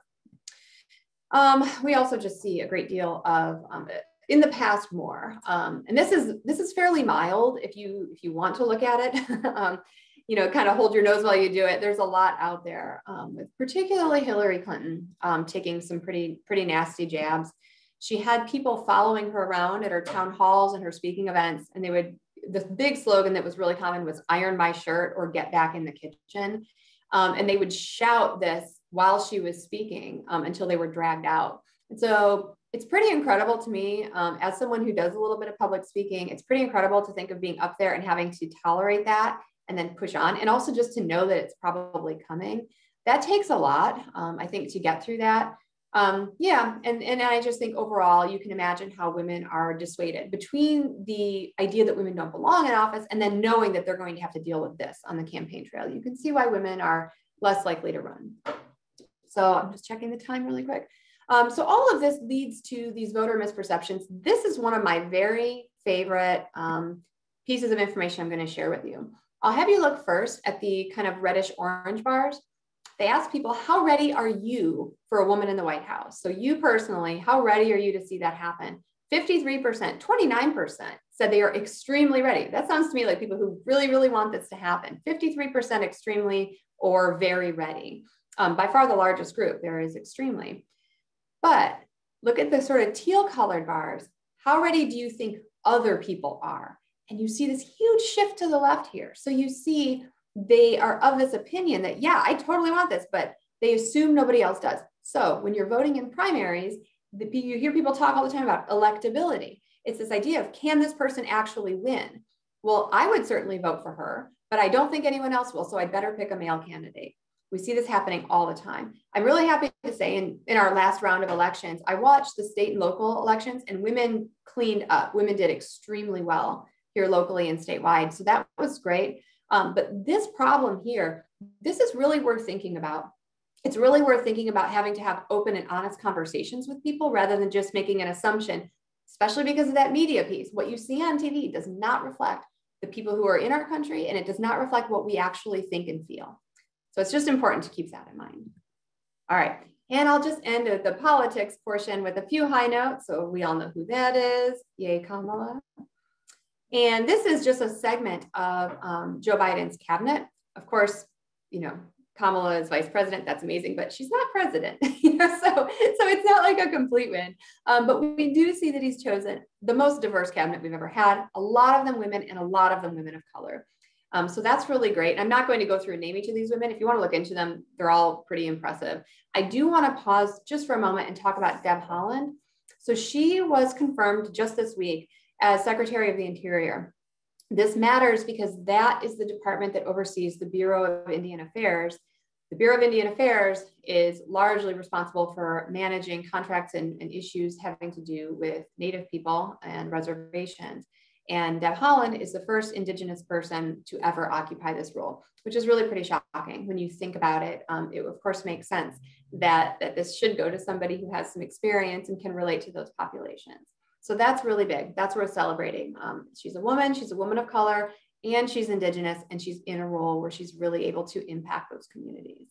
Um, we also just see a great deal of, um, in the past more. Um, and this is this is fairly mild if you, if you want to look at it. um, you know, kind of hold your nose while you do it. There's a lot out there, um, with particularly Hillary Clinton um, taking some pretty, pretty nasty jabs. She had people following her around at her town halls and her speaking events. And they would, the big slogan that was really common was iron my shirt or get back in the kitchen. Um, and they would shout this while she was speaking um, until they were dragged out. And so it's pretty incredible to me, um, as someone who does a little bit of public speaking, it's pretty incredible to think of being up there and having to tolerate that and then push on. And also just to know that it's probably coming. That takes a lot, um, I think, to get through that. Um, yeah, and, and I just think overall, you can imagine how women are dissuaded between the idea that women don't belong in office and then knowing that they're going to have to deal with this on the campaign trail. You can see why women are less likely to run. So I'm just checking the time really quick. Um, so all of this leads to these voter misperceptions. This is one of my very favorite um, pieces of information I'm going to share with you. I'll have you look first at the kind of reddish orange bars. They ask people, how ready are you for a woman in the White House? So you personally, how ready are you to see that happen? fifty-three percent, twenty-nine percent said they are extremely ready. That sounds to me like people who really, really want this to happen. fifty-three percent extremely or very ready. Um, by far the largest group, there is extremely. But look at the sort of teal colored bars. How ready do you think other people are? And you see this huge shift to the left here. So you see they are of this opinion that, yeah, I totally want this, but they assume nobody else does. So when you're voting in primaries, the, you hear people talk all the time about electability. It's this idea of, can this person actually win? Well, I would certainly vote for her, but I don't think anyone else will. So I'd better pick a male candidate. We see this happening all the time. I'm really happy to say in, in our last round of elections, I watched the state and local elections and women cleaned up. Women did extremely well here locally and statewide. So that was great. Um, but this problem here, this is really worth thinking about. It's really worth thinking about having to have open and honest conversations with people rather than just making an assumption, especially because of that media piece. What you see on T V does not reflect the people who are in our country, and it does not reflect what we actually think and feel. So it's just important to keep that in mind. All right, and I'll just end the politics portion with a few high notes. So we all know who that is. Yay, Kamala. And this is just a segment of um, Joe Biden's cabinet. Of course, you know, Kamala is vice president. That's amazing, but she's not president. you know, so, so it's not like a complete win. Um, but we do see that he's chosen the most diverse cabinet we've ever had. A lot of them women and a lot of them women of color. Um, so that's really great. I'm not going to go through and name each of these women. If you want to look into them, they're all pretty impressive. I do want to pause just for a moment and talk about Deb Haaland. So she was confirmed just this week as Secretary of the Interior. This matters because that is the department that oversees the Bureau of Indian Affairs. The Bureau of Indian Affairs is largely responsible for managing contracts and, and issues having to do with Native people and reservations. And Deb Haaland is the first Indigenous person to ever occupy this role, which is really pretty shocking when you think about it. Um, it of course makes sense that, that this should go to somebody who has some experience and can relate to those populations. So that's really big. That's worth celebrating. Um, she's a woman, she's a woman of color, and she's Indigenous, and she's in a role where she's really able to impact those communities.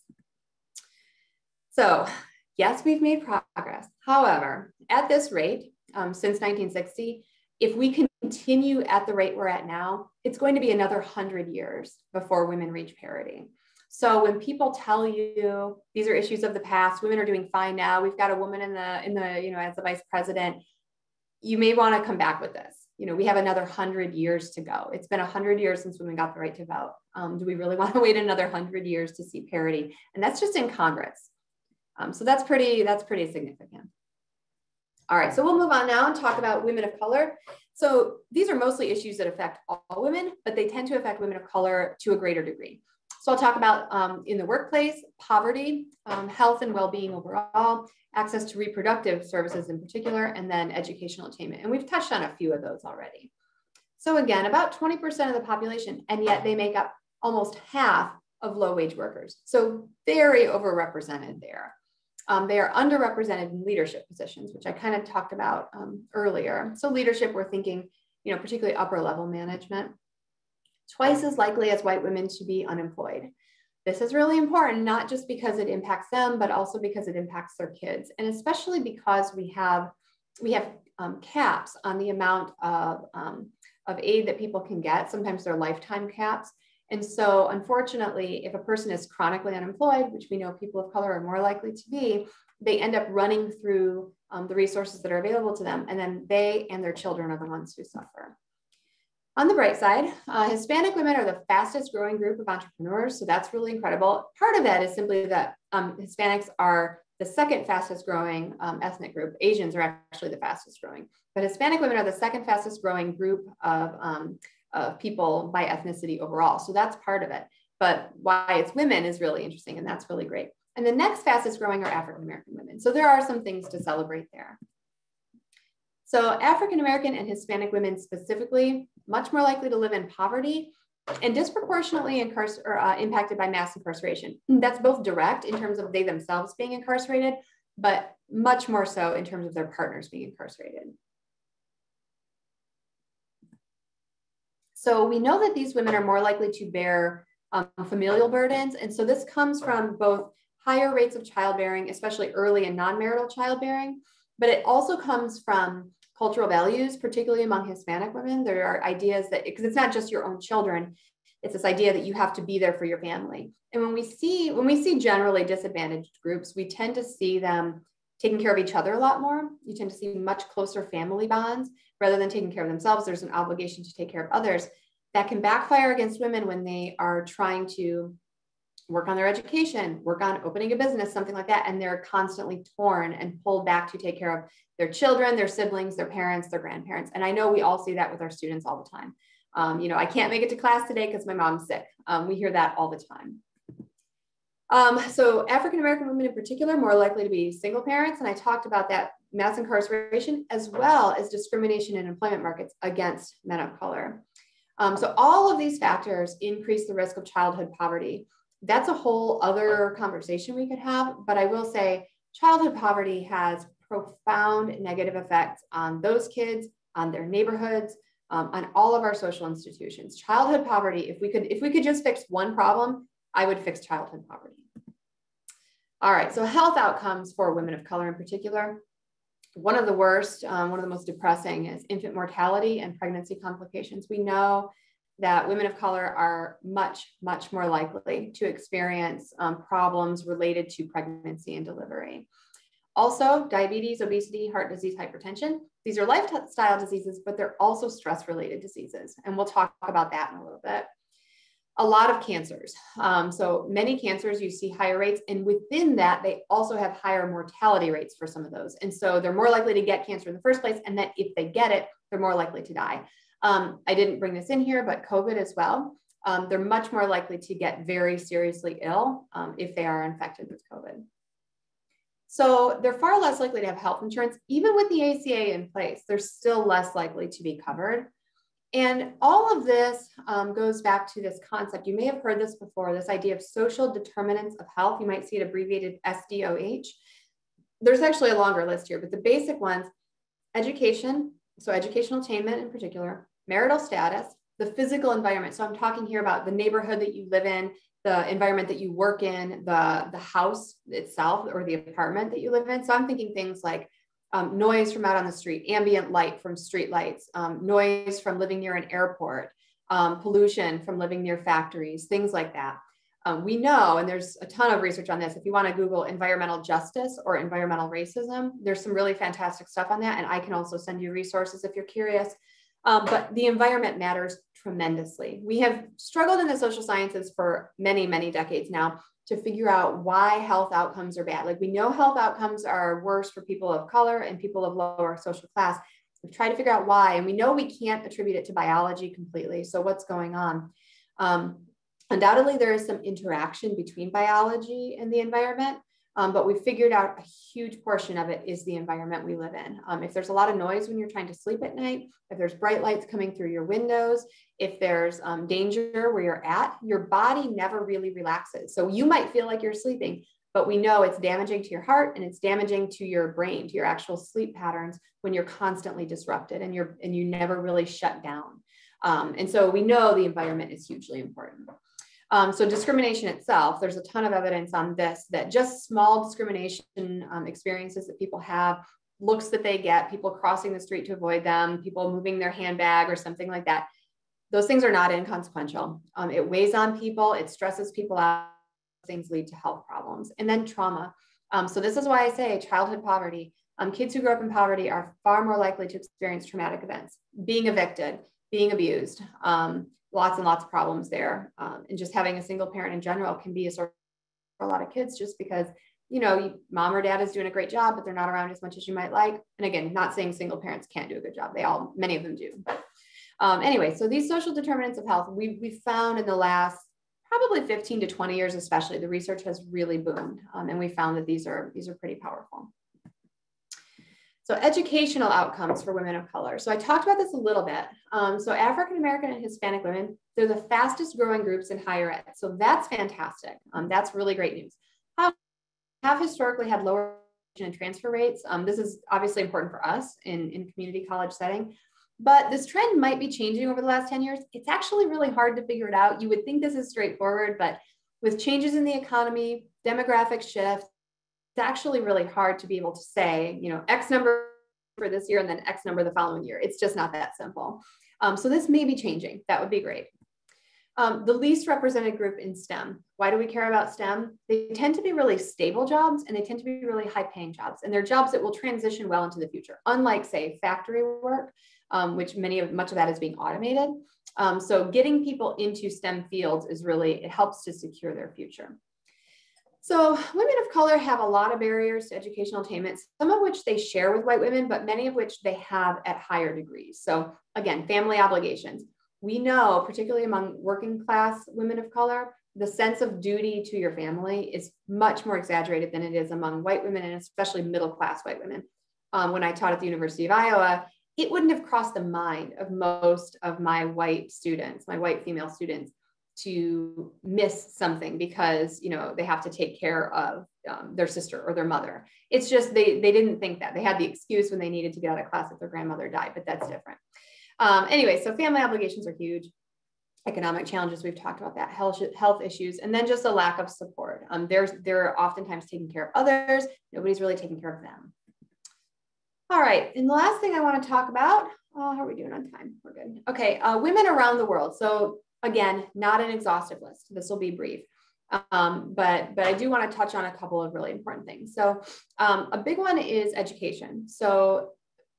So yes, we've made progress. However, at this rate, um, since nineteen sixty, if we continue at the rate we're at now, it's going to be another one hundred years before women reach parity. So when people tell you these are issues of the past, women are doing fine now, we've got a woman in the, in the you know, as the vice president, you may want to come back with this. You know, we have another one hundred years to go. It's been one hundred years since women got the right to vote. Um, do we really want to wait another one hundred years to see parity? And that's just in Congress. Um, so that's pretty, that's pretty significant. All right, so we'll move on now and talk about women of color. So these are mostly issues that affect all women, but they tend to affect women of color to a greater degree. So I'll talk about um, in the workplace, poverty, um, health and well-being overall, access to reproductive services in particular, and then educational attainment. And we've touched on a few of those already. So again, about twenty percent of the population, and yet they make up almost half of low-wage workers. So very overrepresented there. Um, they are underrepresented in leadership positions, which I kind of talked about um, earlier. So leadership, we're thinking, you know, particularly upper level management, twice as likely as white women to be unemployed. This is really important, not just because it impacts them, but also because it impacts their kids. And especially because we have, we have um, caps on the amount of, um, of aid that people can get. Sometimes they're lifetime caps. And so unfortunately, if a person is chronically unemployed, which we know people of color are more likely to be, they end up running through um, the resources that are available to them. And then they and their children are the ones who suffer. On the bright side, uh, Hispanic women are the fastest growing group of entrepreneurs. So that's really incredible. Part of that is simply that um, Hispanics are the second fastest growing um, ethnic group. Asians are actually the fastest growing, but Hispanic women are the second fastest growing group of um, of people by ethnicity overall. So that's part of it. But why it's women is really interesting, and that's really great. And the next fastest growing are African-American women. So there are some things to celebrate there. So African-American and Hispanic women specifically, much more likely to live in poverty and disproportionately incarcer or, uh, impacted by mass incarceration. That's both direct in terms of they themselves being incarcerated, but much more so in terms of their partners being incarcerated. So we know that these women are more likely to bear um, familial burdens. And so this comes from both higher rates of childbearing, especially early and non-marital childbearing, but it also comes from cultural values, particularly among Hispanic women. There are ideas that, because it's not just your own children, it's this idea that you have to be there for your family. And when we see, when we see generally disadvantaged groups, we tend to see them taking care of each other a lot more. You tend to see much closer family bonds rather than taking care of themselves. There's an obligation to take care of others. That can backfire against women when they are trying to work on their education, work on opening a business, something like that. And they're constantly torn and pulled back to take care of their children, their siblings, their parents, their grandparents. And I know we all see that with our students all the time. Um, you know, I can't make it to class today because my mom's sick. Um, we hear that all the time. Um, so African-American women in particular, more likely to be single parents. And I talked about that mass incarceration as well as discrimination in employment markets against men of color. Um, so all of these factors increase the risk of childhood poverty. That's a whole other conversation we could have, but I will say childhood poverty has profound negative effects on those kids, on their neighborhoods, um, on all of our social institutions. Childhood poverty, if we could, if we could just fix one problem, I would fix childhood poverty. All right, so health outcomes for women of color in particular. One of the worst, um, one of the most depressing is infant mortality and pregnancy complications. We know that women of color are much, much more likely to experience um, problems related to pregnancy and delivery. Also, diabetes, obesity, heart disease, hypertension. These are lifestyle diseases, but they're also stress-related diseases. And we'll talk about that in a little bit. A lot of cancers. Um, so many cancers, you see higher rates, and within that, they also have higher mortality rates for some of those. And so they're more likely to get cancer in the first place, and that if they get it, they're more likely to die. Um, I didn't bring this in here, but COVID as well. um, they're much more likely to get very seriously ill um, if they are infected with COVID. So they're far less likely to have health insurance. Even with the A C A in place, they're still less likely to be covered. And all of this um, goes back to this concept. You may have heard this before, this idea of social determinants of health. You might see it abbreviated S D O H. There's actually a longer list here, but the basic ones: education, so educational attainment in particular, marital status, the physical environment. So I'm talking here about the neighborhood that you live in, the environment that you work in, the, the house itself or the apartment that you live in. So I'm thinking things like um, noise from out on the street, ambient light from street lights, um, noise from living near an airport, um, pollution from living near factories, things like that. Um, we know, and there's a ton of research on this, if you want to Google environmental justice or environmental racism, there's some really fantastic stuff on that. And I can also send you resources if you're curious. Um, but the environment matters tremendously. We have struggled in the social sciences for many, many decades now to figure out why health outcomes are bad. Like, we know health outcomes are worse for people of color and people of lower social class. We've tried to figure out why, and we know we can't attribute it to biology completely. So what's going on? Um, undoubtedly, there is some interaction between biology and the environment. Um, but we figured out a huge portion of it is the environment we live in. Um, if there's a lot of noise when you're trying to sleep at night, if there's bright lights coming through your windows, if there's um, danger where you're at, your body never really relaxes. So you might feel like you're sleeping, but we know it's damaging to your heart and it's damaging to your brain, to your actual sleep patterns when you're constantly disrupted and you're and you never really shut down. Um, and so we know the environment is hugely important. Um, so discrimination itself, there's a ton of evidence on this, that just small discrimination um, experiences that people have, looks that they get, people crossing the street to avoid them, people moving their handbag or something like that, those things are not inconsequential. Um, it weighs on people, it stresses people out, things lead to health problems. And then trauma. Um, so this is why I say childhood poverty. Um, kids who grow up in poverty are far more likely to experience traumatic events, being evicted, being abused, um, lots and lots of problems there. Um, and just having a single parent in general can be a source for a lot of kids, just because, you know, you, mom or dad is doing a great job, but they're not around as much as you might like. And again, not saying single parents can't do a good job. They all, many of them do. But um, anyway, so these social determinants of health, we, we found in the last probably fifteen to twenty years, especially, the research has really boomed. Um, and we found that these are, these are pretty powerful. So educational outcomes for women of color. So I talked about this a little bit. Um, so African-American and Hispanic women, they're the fastest growing groups in higher ed. So that's fantastic. Um, that's really great news. Have, have historically had lower and transfer rates. Um, this is obviously important for us in, in community college setting, but this trend might be changing over the last ten years. It's actually really hard to figure it out. You would think this is straightforward, but with changes in the economy, demographic shift, it's actually really hard to be able to say, you know, X number for this year and then X number the following year. It's just not that simple. Um, so this may be changing. That would be great. Um, the least represented group in STEM. Why do we care about STEM? They tend to be really stable jobs and they tend to be really high paying jobs. And they're jobs that will transition well into the future, unlike, say, factory work, um, which many of much of that is being automated. Um, so getting people into STEM fields is really, it helps to secure their future. So women of color have a lot of barriers to educational attainment, some of which they share with white women, but many of which they have at higher degrees. So again, family obligations. We know, particularly among working class women of color, the sense of duty to your family is much more exaggerated than it is among white women, and especially middle class white women. Um, when I taught at the University of Iowa, it wouldn't have crossed the mind of most of my white students, my white female students, to miss something because, you know, they have to take care of um, their sister or their mother. It's just, they, they didn't think that. They had the excuse when they needed to get out of class if their grandmother died, but that's different. Um, anyway, so family obligations are huge. Economic challenges, we've talked about that, health, health issues, and then just a lack of support. Um, there's, they're oftentimes taking care of others. Nobody's really taking care of them. All right, and the last thing I want to talk about, oh, how are we doing on time? We're good. Okay, uh, women around the world. So again, not an exhaustive list. This will be brief, um, but, but I do want to touch on a couple of really important things. So um, a big one is education. So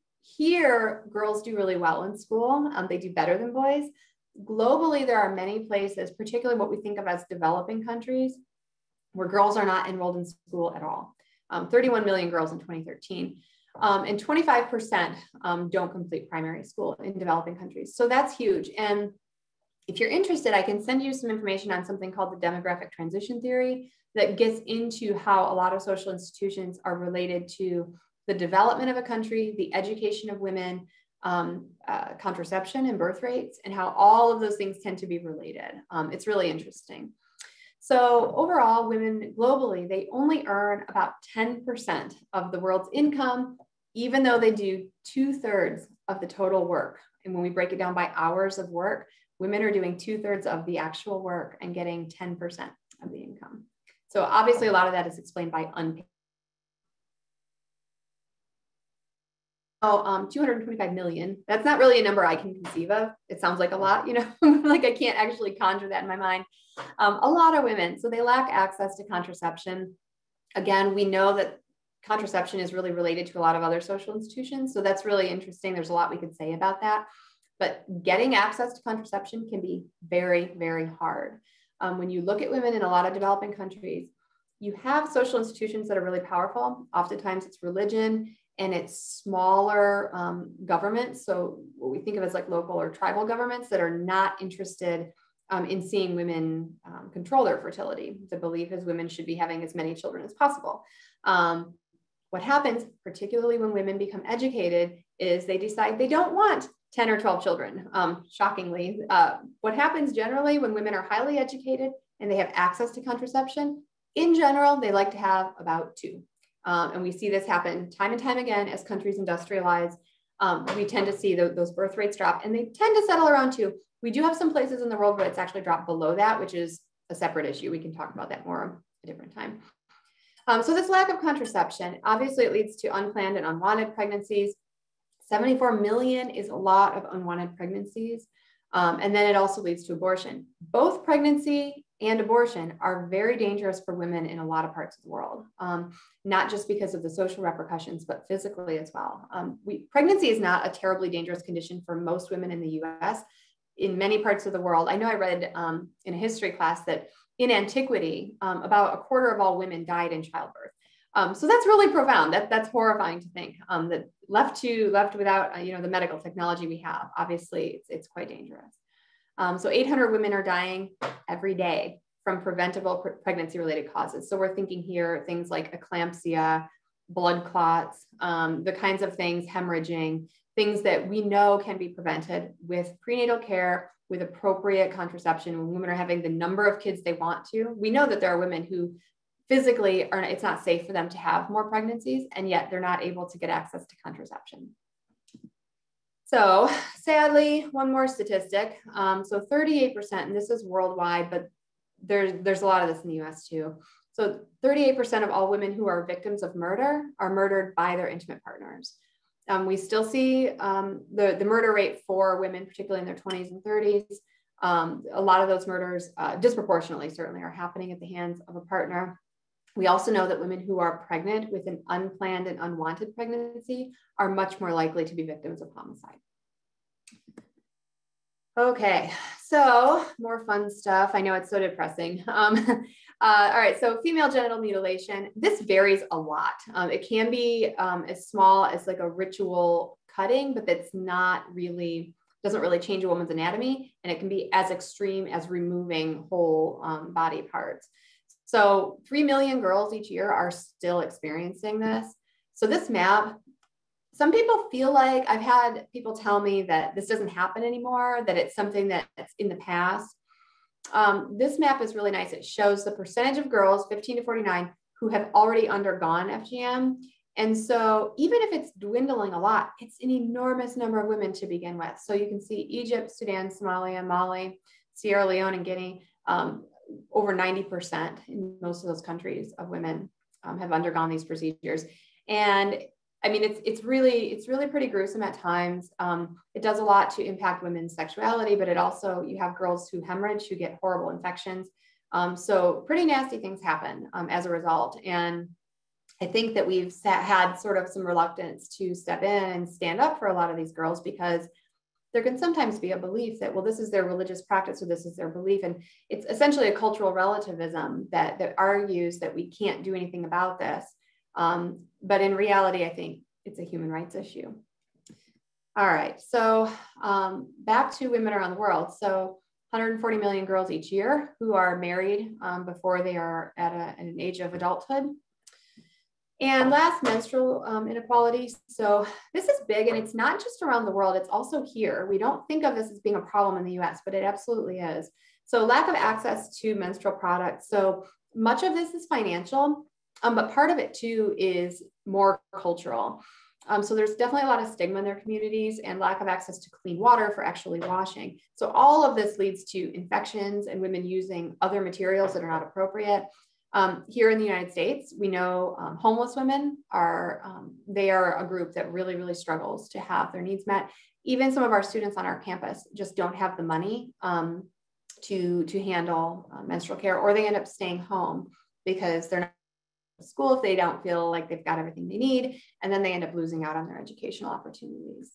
here, girls do really well in school. Um, they do better than boys. Globally, there are many places, particularly what we think of as developing countries, where girls are not enrolled in school at all. Um, thirty-one million girls in twenty thirteen. Um, and twenty-five percent um, don't complete primary school in developing countries. So that's huge. And If you're interested, I can send you some information on something called the demographic transition theory that gets into how a lot of social institutions are related to the development of a country, the education of women, um, uh, contraception and birth rates, and how all of those things tend to be related. Um, it's really interesting. So overall, women globally, they only earn about ten percent of the world's income, even though they do two thirds of the total work. And when we break it down by hours of work, women are doing two thirds of the actual work and getting ten percent of the income. So obviously a lot of that is explained by unpaid. Oh, um, two hundred twenty-five million. That's not really a number I can conceive of. It sounds like a lot, you know, like I can't actually conjure that in my mind. Um, a lot of women, so they lack access to contraception. Again, we know that contraception is really related to a lot of other social institutions. So that's really interesting. There's a lot we could say about that. But getting access to contraception can be very, very hard. Um, when you look at women in a lot of developing countries, you have social institutions that are really powerful. Oftentimes it's religion and it's smaller um, governments. So what we think of as like local or tribal governments that are not interested um, in seeing women um, control their fertility. The belief is women should be having as many children as possible. Um, what happens, particularly when women become educated, is they decide they don't want ten or twelve children. Um, shockingly, uh, what happens generally when women are highly educated and they have access to contraception, in general, they like to have about two. Um, and we see this happen time and time again as countries industrialize. Um, we tend to see the, those birth rates drop and they tend to settle around two. We do have some places in the world where it's actually dropped below that, which is a separate issue. We can talk about that more a different time. Um, so this lack of contraception, obviously it leads to unplanned and unwanted pregnancies. seventy-four million is a lot of unwanted pregnancies. Um, and then it also leads to abortion. Both pregnancy and abortion are very dangerous for women in a lot of parts of the world, um, not just because of the social repercussions, but physically as well. Um, we, pregnancy is not a terribly dangerous condition for most women in the U S. In many parts of the world, I know I read um, in a history class that in antiquity, um, about a quarter of all women died in childbirth. Um, so that's really profound. That, that's horrifying to think um, that left to left without uh, you know, the medical technology we have, obviously it's, it's quite dangerous. Um, so eight hundred women are dying every day from preventable pre pregnancy related causes. So we're thinking here things like eclampsia, blood clots, um, the kinds of things, hemorrhaging, things that we know can be prevented with prenatal care, with appropriate contraception. When women are having the number of kids they want to, we know that there are women who physically are, it's not safe for them to have more pregnancies, and yet they're not able to get access to contraception. So sadly, one more statistic. Um, so thirty-eight percent, and this is worldwide, but there's, there's a lot of this in the U S too. So thirty-eight percent of all women who are victims of murder are murdered by their intimate partners. Um, we still see um, the, the murder rate for women, particularly in their twenties and thirties. Um, a lot of those murders uh, disproportionately certainly are happening at the hands of a partner. We also know that women who are pregnant with an unplanned and unwanted pregnancy are much more likely to be victims of homicide. Okay, so more fun stuff. I know it's so depressing. Um, uh, all right, so female genital mutilation. This varies a lot. Um, it can be um, as small as like a ritual cutting, but that's not really, doesn't really change a woman's anatomy. And it can be as extreme as removing whole um, body parts. So three million girls each year are still experiencing this. So this map, some people feel like, I've had people tell me that this doesn't happen anymore, that it's something that's in the past. Um, this map is really nice. It shows the percentage of girls, fifteen to forty-nine, who have already undergone F G M. And so even if it's dwindling a lot, it's an enormous number of women to begin with. So you can see Egypt, Sudan, Somalia, Mali, Sierra Leone, and Guinea. Um, over ninety percent in most of those countries of women um, have undergone these procedures. And I mean, it's, it's really, it's really pretty gruesome at times. Um, it does a lot to impact women's sexuality, but it also, you have girls who hemorrhage, who get horrible infections. Um, so pretty nasty things happen um, as a result. And I think that we've sat, had sort of some reluctance to step in and stand up for a lot of these girls, because there can sometimes be a belief that, well, this is their religious practice or this is their belief. And it's essentially a cultural relativism that, that argues that we can't do anything about this. Um, but in reality, I think it's a human rights issue. All right, so um, back to women around the world. So one hundred forty million girls each year who are married um, before they are at, a, at an age of adulthood. And last, menstrual um, inequality. So this is big, and it's not just around the world, it's also here. We don't think of this as being a problem in the U S, but it absolutely is. So lack of access to menstrual products. So much of this is financial, um, but part of it too is more cultural. Um, so there's definitely a lot of stigma in their communities and lack of access to clean water for actually washing. So all of this leads to infections and women using other materials that are not appropriate. Um, here in the United States, we know um, homeless women are, um, they are a group that really, really struggles to have their needs met. Even some of our students on our campus just don't have the money um, to, to handle uh, menstrual care, or they end up staying home because they're not in school if they don't feel like they've got everything they need, and then they end up losing out on their educational opportunities.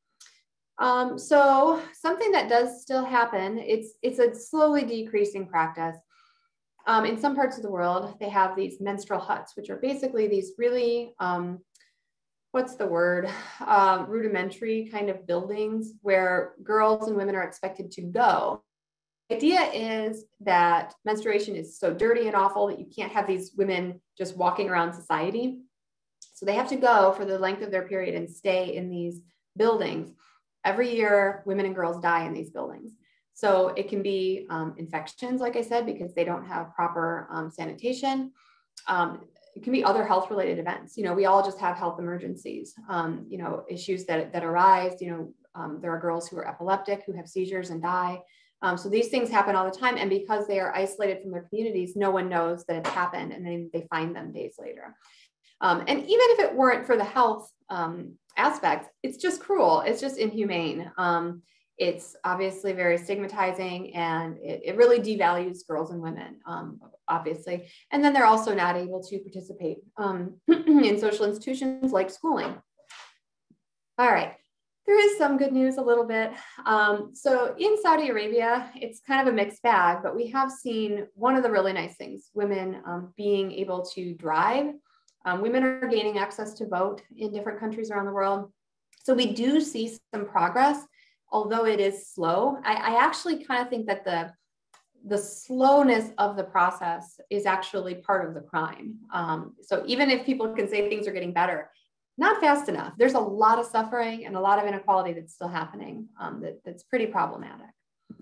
Um, so something that does still happen, it's, it's a slowly decreasing practice. Um, in some parts of the world, they have these menstrual huts, which are basically these really, um, what's the word, uh, rudimentary kind of buildings where girls and women are expected to go. The idea is that menstruation is so dirty and awful that you can't have these women just walking around society. So they have to go for the length of their period and stay in these buildings. Every year, women and girls die in these buildings. So it can be um, infections, like I said, because they don't have proper um, sanitation. Um, it can be other health related events. You know, we all just have health emergencies, um, you know, issues that, that arise. You know, um, there are girls who are epileptic, who have seizures and die. Um, so these things happen all the time. And because they are isolated from their communities, no one knows that it's happened, and then they find them days later. Um, and even if it weren't for the health um, aspect, it's just cruel. It's just inhumane. Um, It's obviously very stigmatizing, and it, it really devalues girls and women, um, obviously. And then they're also not able to participate um, in social institutions like schooling. All right, there is some good news a little bit. Um, so in Saudi Arabia, it's kind of a mixed bag, but we have seen one of the really nice things, women um, being able to drive. Um, women are gaining access to vote in different countries around the world. So we do see some progress. Although it is slow, I, I actually kind of think that the, the slowness of the process is actually part of the crime. Um, so even if people can say things are getting better, not fast enough. There's a lot of suffering and a lot of inequality that's still happening um, that, that's pretty problematic.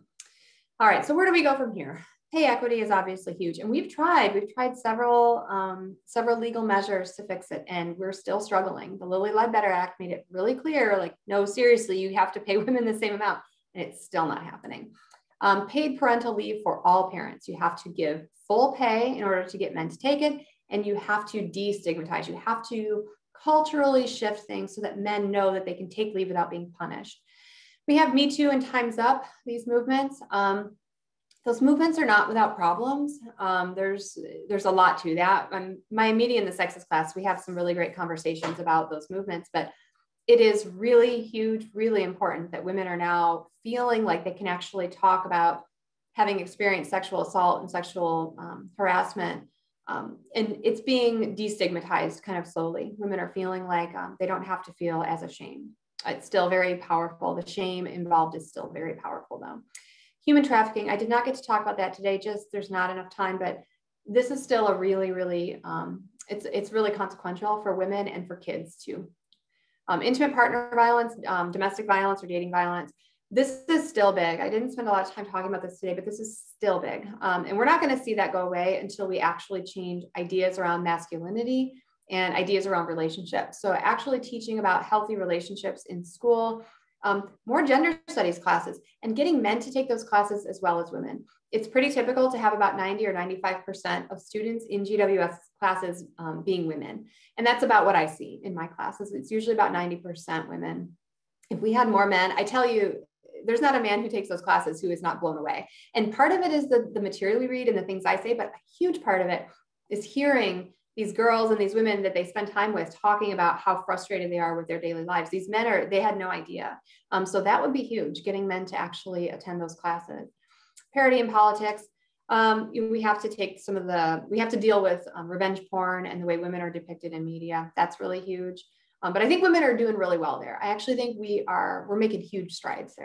All right, so where do we go from here? Pay equity is obviously huge, and we've tried, we've tried several, um, several legal measures to fix it, and we're still struggling. The Lilly Ledbetter Act made it really clear, like, no, seriously, you have to pay women the same amount, and it's still not happening. Um, paid parental leave for all parents. You have to give full pay in order to get men to take it, and you have to destigmatize. You have to culturally shift things so that men know that they can take leave without being punished. We have Me Too and Time's Up, these movements. Um, Those movements are not without problems. Um, there's, there's a lot to that. Um, my media in the sexes class, we have some really great conversations about those movements, but it is really huge, really important that women are now feeling like they can actually talk about having experienced sexual assault and sexual um, harassment. Um, and it's being destigmatized kind of slowly. Women are feeling like um, they don't have to feel as ashamed. It's still very powerful. The shame involved is still very powerful though. Human trafficking, I did not get to talk about that today, just there's not enough time, but this is still a really, really, um, it's, it's really consequential for women and for kids too. Um, intimate partner violence, um, domestic violence or dating violence, this is still big. I didn't spend a lot of time talking about this today, but this is still big. Um, and we're not gonna see that go away until we actually change ideas around masculinity and ideas around relationships. So actually teaching about healthy relationships in school, Um, more gender studies classes, and getting men to take those classes as well as women. It's pretty typical to have about ninety or ninety-five percent of students in G W S classes um, being women. And that's about what I see in my classes. It's usually about ninety percent women. If we had more men, I tell you, there's not a man who takes those classes who is not blown away. And part of it is the, the material we read and the things I say, but a huge part of it is hearing these girls and these women that they spend time with talking about how frustrated they are with their daily lives. These men are, they had no idea. Um, so that would be huge, getting men to actually attend those classes. Parity in politics. Um, we have to take some of the, we have to deal with um, revenge porn and the way women are depicted in media. That's really huge. Um, but I think women are doing really well there. I actually think we are, we're making huge strides there.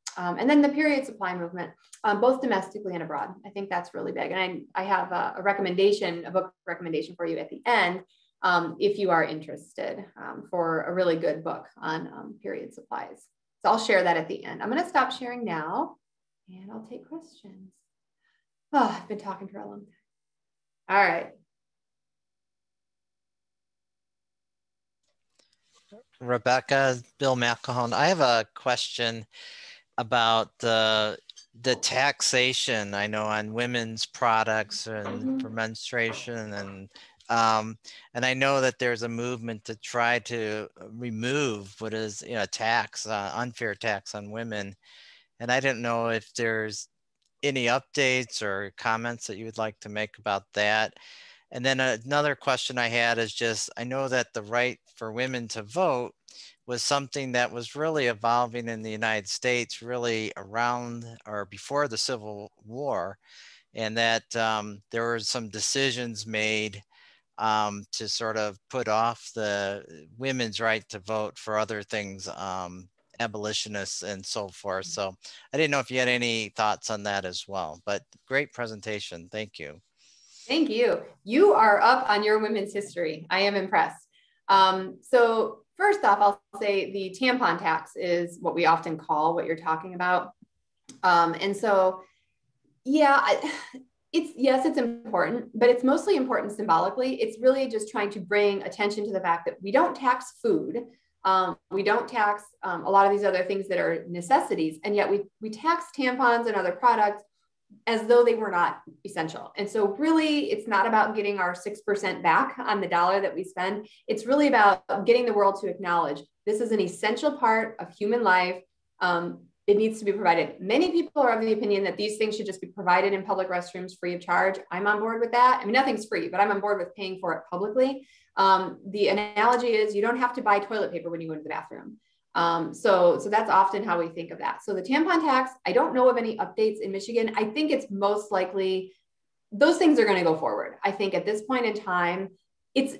Um, and then the period supply movement, um, both domestically and abroad. I think that's really big. And I, I have a, a recommendation, a book recommendation for you at the end, um, if you are interested, um, for a really good book on um, period supplies. So I'll share that at the end. I'm going to stop sharing now and I'll take questions. Oh, I've been talking for a long time. All right. Rebecca, Bill McElhone, I have a question about the the taxation, I know, on women's products and mm-hmm. for menstruation, and um, and I know that there's a movement to try to remove what is, you know, tax, uh, unfair tax on women. And I didn't know if there's any updates or comments that you would like to make about that. And then another question I had is just, I know that the right for women to vote was something that was really evolving in the United States, really around or before the Civil War, and that um, there were some decisions made um, to sort of put off the women's right to vote for other things, um, abolitionists and so forth. So I didn't know if you had any thoughts on that as well, but great presentation. Thank you. Thank you. You are up on your women's history. I am impressed. Um, so first off, I'll say the tampon tax is what we often call what you're talking about. Um, and so, yeah, I, it's, yes, it's important, but it's mostly important symbolically. It's really just trying to bring attention to the fact that we don't tax food. Um, we don't tax um, a lot of these other things that are necessities. And yet we, we tax tampons and other products as though they were not essential. And so really, it's not about getting our six percent back on the dollar that we spend. It's really about getting the world to acknowledge this is an essential part of human life. Um, it needs to be provided. Many people are of the opinion that these things should just be provided in public restrooms free of charge. I'm on board with that. I mean, nothing's free, but I'm on board with paying for it publicly. Um, the analogy is you don't have to buy toilet paper when you go to the bathroom. Um, so, so that's often how we think of that. So the tampon tax, I don't know of any updates in Michigan. I think it's most likely those things are going to go forward. I think at this point in time, it's,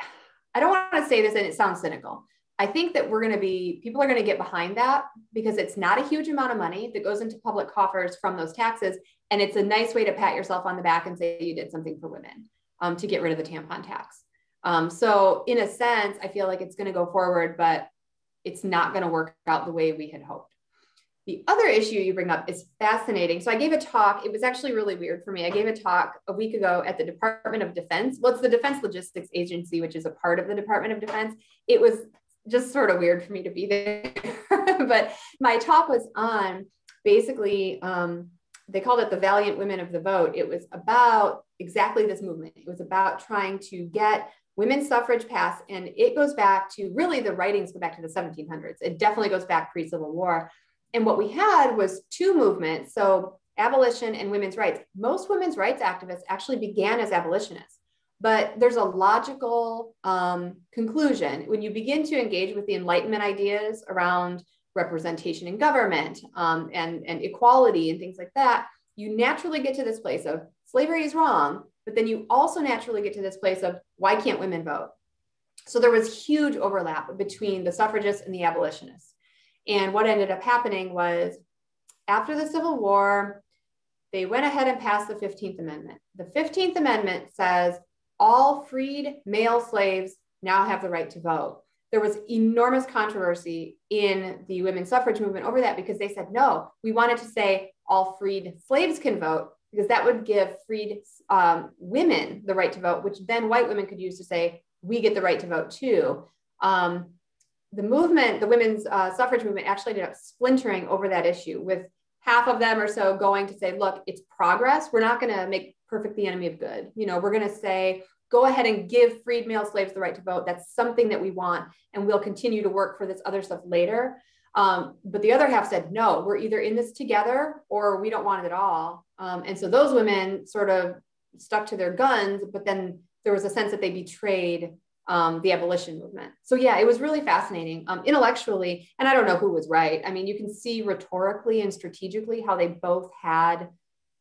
I don't want to say this and it sounds cynical. I think that we're going to be, people are going to get behind that because it's not a huge amount of money that goes into public coffers from those taxes. And it's a nice way to pat yourself on the back and say you did something for women, um, to get rid of the tampon tax. Um, so in a sense, I feel like it's going to go forward, but it's not going to work out the way we had hoped. The other issue you bring up is fascinating. So I gave a talk. It was actually really weird for me. I gave a talk a week ago at the Department of Defense. Well, it's the Defense Logistics Agency, which is a part of the Department of Defense. It was just sort of weird for me to be there. But my talk was on basically, um, they called it the Valiant Women of the Vote. It was about exactly this movement. It was about trying to get women's suffrage passed, and it goes back to really the writings go back to the seventeen hundreds. It definitely goes back pre-Civil War. And what we had was two movements, so abolition and women's rights. Most women's rights activists actually began as abolitionists, but there's a logical um, conclusion. When you begin to engage with the Enlightenment ideas around representation in government um, and, and equality and things like that, you naturally get to this place of slavery is wrong, but then you also naturally get to this place of why can't women vote? So there was huge overlap between the suffragists and the abolitionists. And what ended up happening was after the Civil War, they went ahead and passed the fifteenth Amendment. The fifteenth Amendment says all freed male slaves now have the right to vote. There was enormous controversy in the women's suffrage movement over that because they said, no, we wanted to say all freed slaves can vote because that would give freed um, women the right to vote, which then white women could use to say, we get the right to vote too. Um, the movement, the women's uh, suffrage movement actually ended up splintering over that issue with half of them or so going to say, look, it's progress. We're not going to make perfect the enemy of good. You know, we're going to say, go ahead and give freed male slaves the right to vote. That's something that we want. And we'll continue to work for this other stuff later. Um, but the other half said, no, we're either in this together or we don't want it at all. Um, and so those women sort of stuck to their guns, but then there was a sense that they betrayed um, the abolition movement. So yeah, it was really fascinating um, intellectually. And I don't know who was right. I mean, you can see rhetorically and strategically how they both had,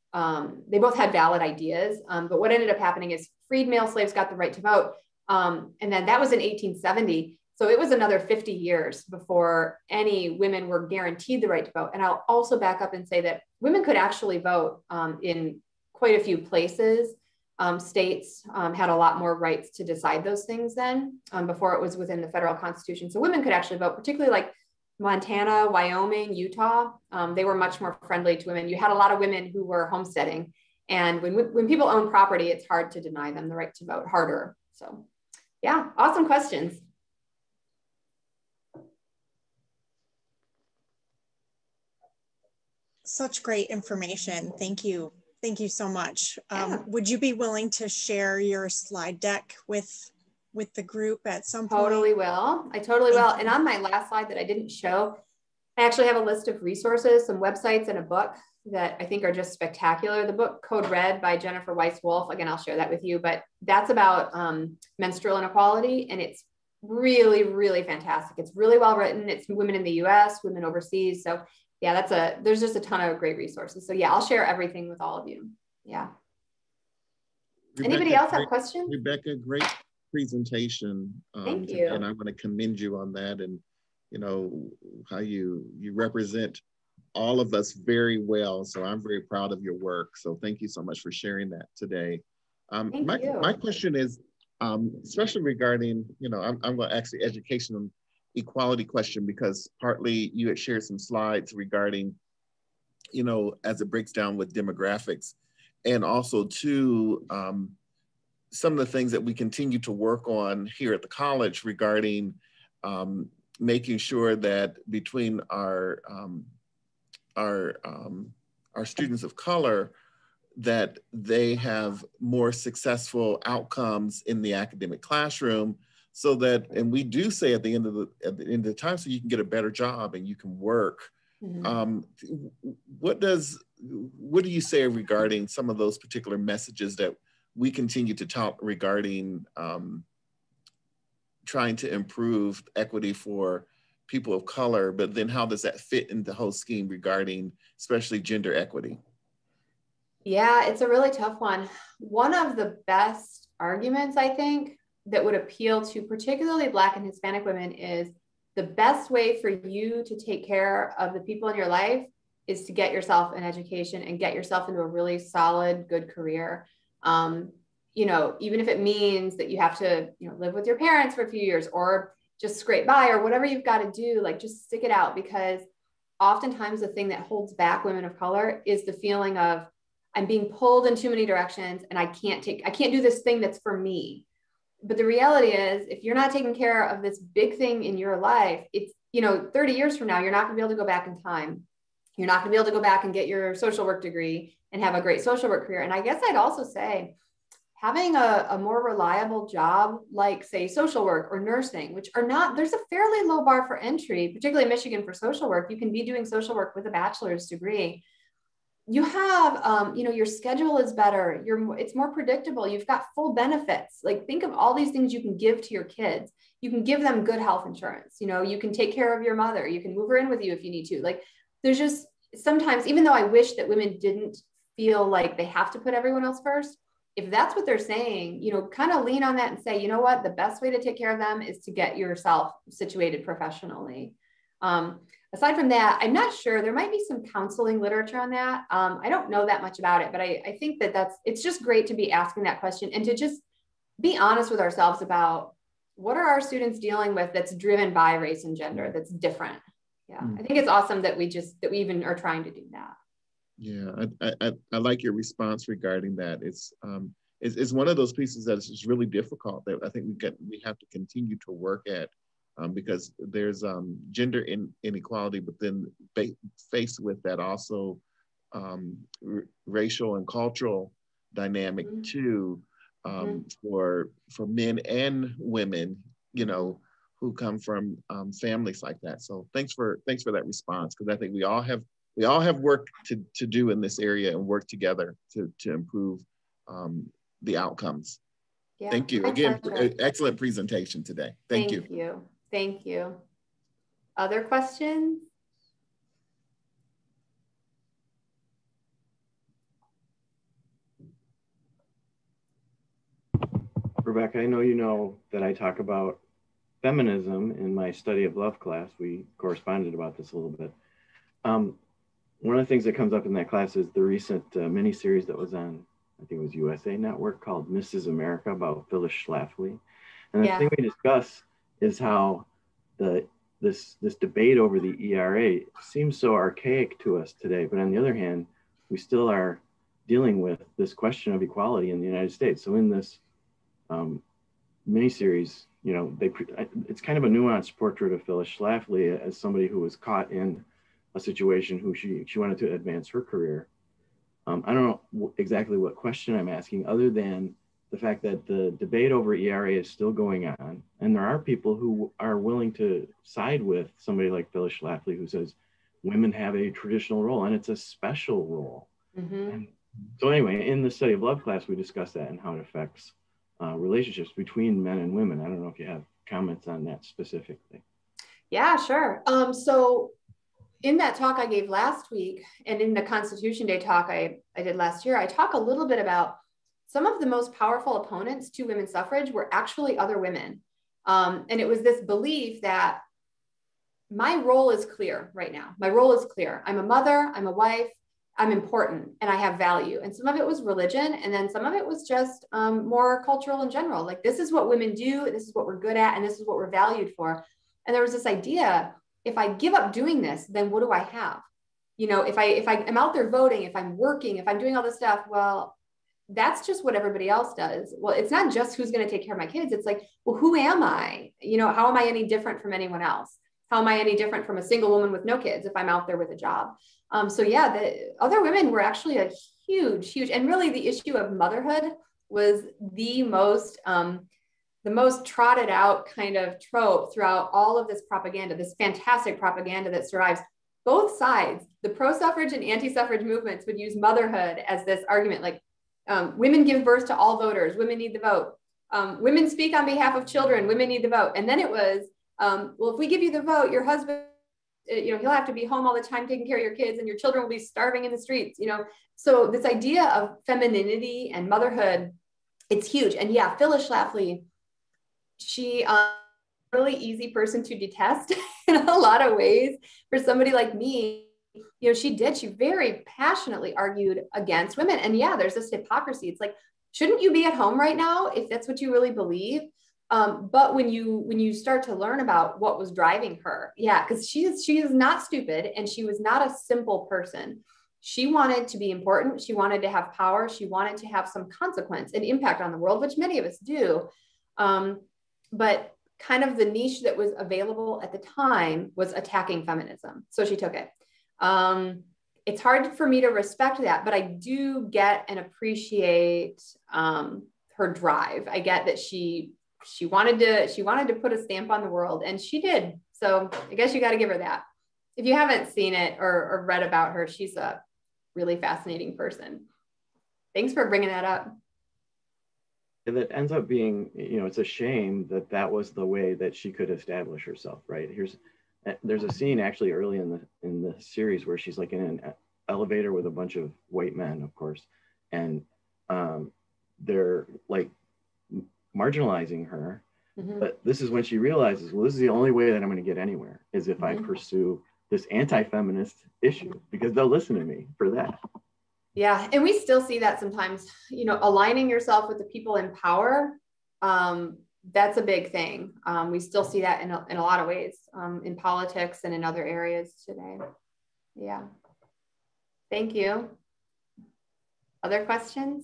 um, they both had valid ideas. Um, but what ended up happening is freed male slaves got the right to vote. Um, and then that was in eighteen seventy. So it was another fifty years before any women were guaranteed the right to vote. And I'll also back up and say that women could actually vote um, in quite a few places. Um, states um, had a lot more rights to decide those things then um, before it was within the federal constitution. So women could actually vote, particularly like Montana, Wyoming, Utah. Um, they were much more friendly to women. You had a lot of women who were homesteading. And when, when people own property, it's hard to deny them the right to vote, harder. So yeah, awesome questions. Such great information. Thank you. Thank you so much. Um, Yeah. Would you be willing to share your slide deck with, with the group at some point? Totally will. I totally will. And on my last slide that I didn't show, I actually have a list of resources, some websites and a book that I think are just spectacular. The book Code Red by Jennifer Weiss Wolf, again, I'll share that with you, but that's about um, menstrual inequality. And it's really, really fantastic. It's really well written. It's women in the U S, women overseas. So yeah, that's a, there's just a ton of great resources. So yeah, I'll share everything with all of you. Yeah. Rebecca, Anybody else have great, questions? Rebecca, great presentation. Um, Thank you. And I want to commend you on that, and you know how you you represent all of us very well. So I'm very proud of your work. So thank you so much for sharing that today. Um, Thank my you. my question is, um, especially regarding, you know, I'm I'm going to ask the educational equality question, because partly you had shared some slides regarding, you know, as it breaks down with demographics, and also too, um, some of the things that we continue to work on here at the college regarding um, making sure that between our um, our um, our students of color, that they have more successful outcomes in the academic classroom, so that, and we do say at the end of the at the end of the time, so you can get a better job and you can work. Mm-hmm. Um, what does what do you say regarding some of those particular messages that we continue to talk regarding um, trying to improve equity for people of color, but then how does that fit in the whole scheme regarding especially gender equity? Yeah, it's a really tough one. One of the best arguments, I think, that would appeal to particularly Black and Hispanic women is the best way for you to take care of the people in your life is to get yourself an education and get yourself into a really solid, good career. Um, you know, even if it means that you have to, you know, live with your parents for a few years or just scrape by or whatever you've got to do, like just stick it out, because oftentimes the thing that holds back women of color is the feeling of I'm being pulled in too many directions and I can't take, I can't do this thing that's for me. But the reality is, if you're not taking care of this big thing in your life, it's, you know, thirty years from now, you're not gonna be able to go back in time. You're not gonna be able to go back and get your social work degree and have a great social work career. And I guess I'd also say, having a, a more reliable job, like say social work or nursing, which are not, there's a fairly low bar for entry, particularly in Michigan for social work. You can be doing social work with a bachelor's degree. You have, um, you know, your schedule is better. You're, it's more predictable. You've got full benefits. Like think of all these things you can give to your kids. You can give them good health insurance. You know, you can take care of your mother. You can move her in with you if you need to. Like there's just sometimes, even though I wish that women didn't feel like they have to put everyone else first, if that's what they're saying, you know, kind of lean on that and say, you know what, the best way to take care of them is to get yourself situated professionally. Um, aside from that, I'm not sure, there might be some counseling literature on that. Um, I don't know that much about it, but I, I think that that's, it's just great to be asking that question and to just be honest with ourselves about what are our students dealing with that's driven by race and gender, that's different. Yeah, mm. I think it's awesome that we just, that we even are trying to do that. Yeah, I, I, I like your response regarding that. It's, um, it's, it's one of those pieces that is really difficult that I think we get, we have to continue to work at. Um, because there's um, gender in, inequality, but then faced with that also um, racial and cultural dynamic mm-hmm. too um, mm-hmm. for for men and women, you know, who come from um, families like that. So thanks for thanks for that response, because I think we all have we all have work to to do in this area and work together to to improve um, the outcomes. Yeah, Thank you again. Excellent presentation today. Thank, Thank you. you. Thank you. Other questions? Rebecca, I know you know that I talk about feminism in my study of love class. We corresponded about this a little bit. Um, one of the things that comes up in that class is the recent uh, miniseries that was on, I think it was U S A Network, called Missus America, about Phyllis Schlafly. And the yeah. thing we discuss is how the this this debate over the E R A seems so archaic to us today, but on the other hand, we still are dealing with this question of equality in the United States. So in this um, miniseries, you know, they it's kind of a nuanced portrait of Phyllis Schlafly as somebody who was caught in a situation who she she wanted to advance her career. Um, I don't know exactly what question I'm asking, other than the fact that the debate over E R A is still going on, and there are people who are willing to side with somebody like Phyllis Schlafly, who says women have a traditional role and it's a special role. Mm-hmm. And so anyway, in the study of love class, we discussed that and how it affects uh, relationships between men and women. I don't know if you have comments on that specifically. Yeah, sure. Um, so in that talk I gave last week, and in the Constitution Day talk I, I did last year, I talk a little bit about some of the most powerful opponents to women's suffrage were actually other women. Um, and it was this belief that my role is clear right now. My role is clear. I'm a mother, I'm a wife, I'm important, and I have value. And some of it was religion, and then some of it was just um, more cultural in general. Like, this is what women do, this is what we're good at, and this is what we're valued for. And there was this idea, if I give up doing this, then what do I have? You know, if I if I am out there voting, if I'm working, if I'm doing all this stuff, well, that's just what everybody else does. Well, it's not just who's going to take care of my kids. It's like, well, who am I? You know, how am I any different from anyone else? How am I any different from a single woman with no kids if I'm out there with a job? Um, so yeah, the other women were actually a huge, huge, and really the issue of motherhood was the most, um, the most trotted out kind of trope throughout all of this propaganda, this fantastic propaganda that survives. Both sides, the pro-suffrage and anti-suffrage movements, would use motherhood as this argument, like, Um, women give birth to all voters. Women need the vote. Um, women speak on behalf of children. Women need the vote. And then it was, um, well, if we give you the vote, your husband, you know, he'll have to be home all the time taking care of your kids, and your children will be starving in the streets. You know, so this idea of femininity and motherhood, it's huge. And yeah, Phyllis Schlafly, she um, really easy person to detest in a lot of ways. For somebody like me, you know, she did, she very passionately argued against women. And yeah, there's this hypocrisy. It's like, shouldn't you be at home right now if that's what you really believe? Um, but when you, when you start to learn about what was driving her, yeah, because she is, she is not stupid, and she was not a simple person. She wanted to be important. She wanted to have power. She wanted to have some consequence and impact on the world, which many of us do. Um, but kind of the niche that was available at the time was attacking feminism. So she took it. Um, it's hard for me to respect that, but I do get and appreciate um, her drive. I get that she she wanted to she wanted to put a stamp on the world, and she did. So I guess you got to give her that. If you haven't seen it or, or read about her, she's a really fascinating person. Thanks for bringing that up. And it ends up being, you know, it's a shame that that was the way that she could establish herself, right? Here's There's a scene actually early in the in the series where she's like in an elevator with a bunch of white men, of course, and um, they're like marginalizing her. Mm-hmm. But this is when she realizes, well, this is the only way that I'm going to get anywhere, is if mm-hmm. I pursue this anti-feminist issue, because they'll listen to me for that. Yeah, and we still see that sometimes. You know, aligning yourself with the people in power. Um, That's a big thing. Um, we still see that in a, in a lot of ways, um, in politics and in other areas today. Yeah. Thank you. Other questions?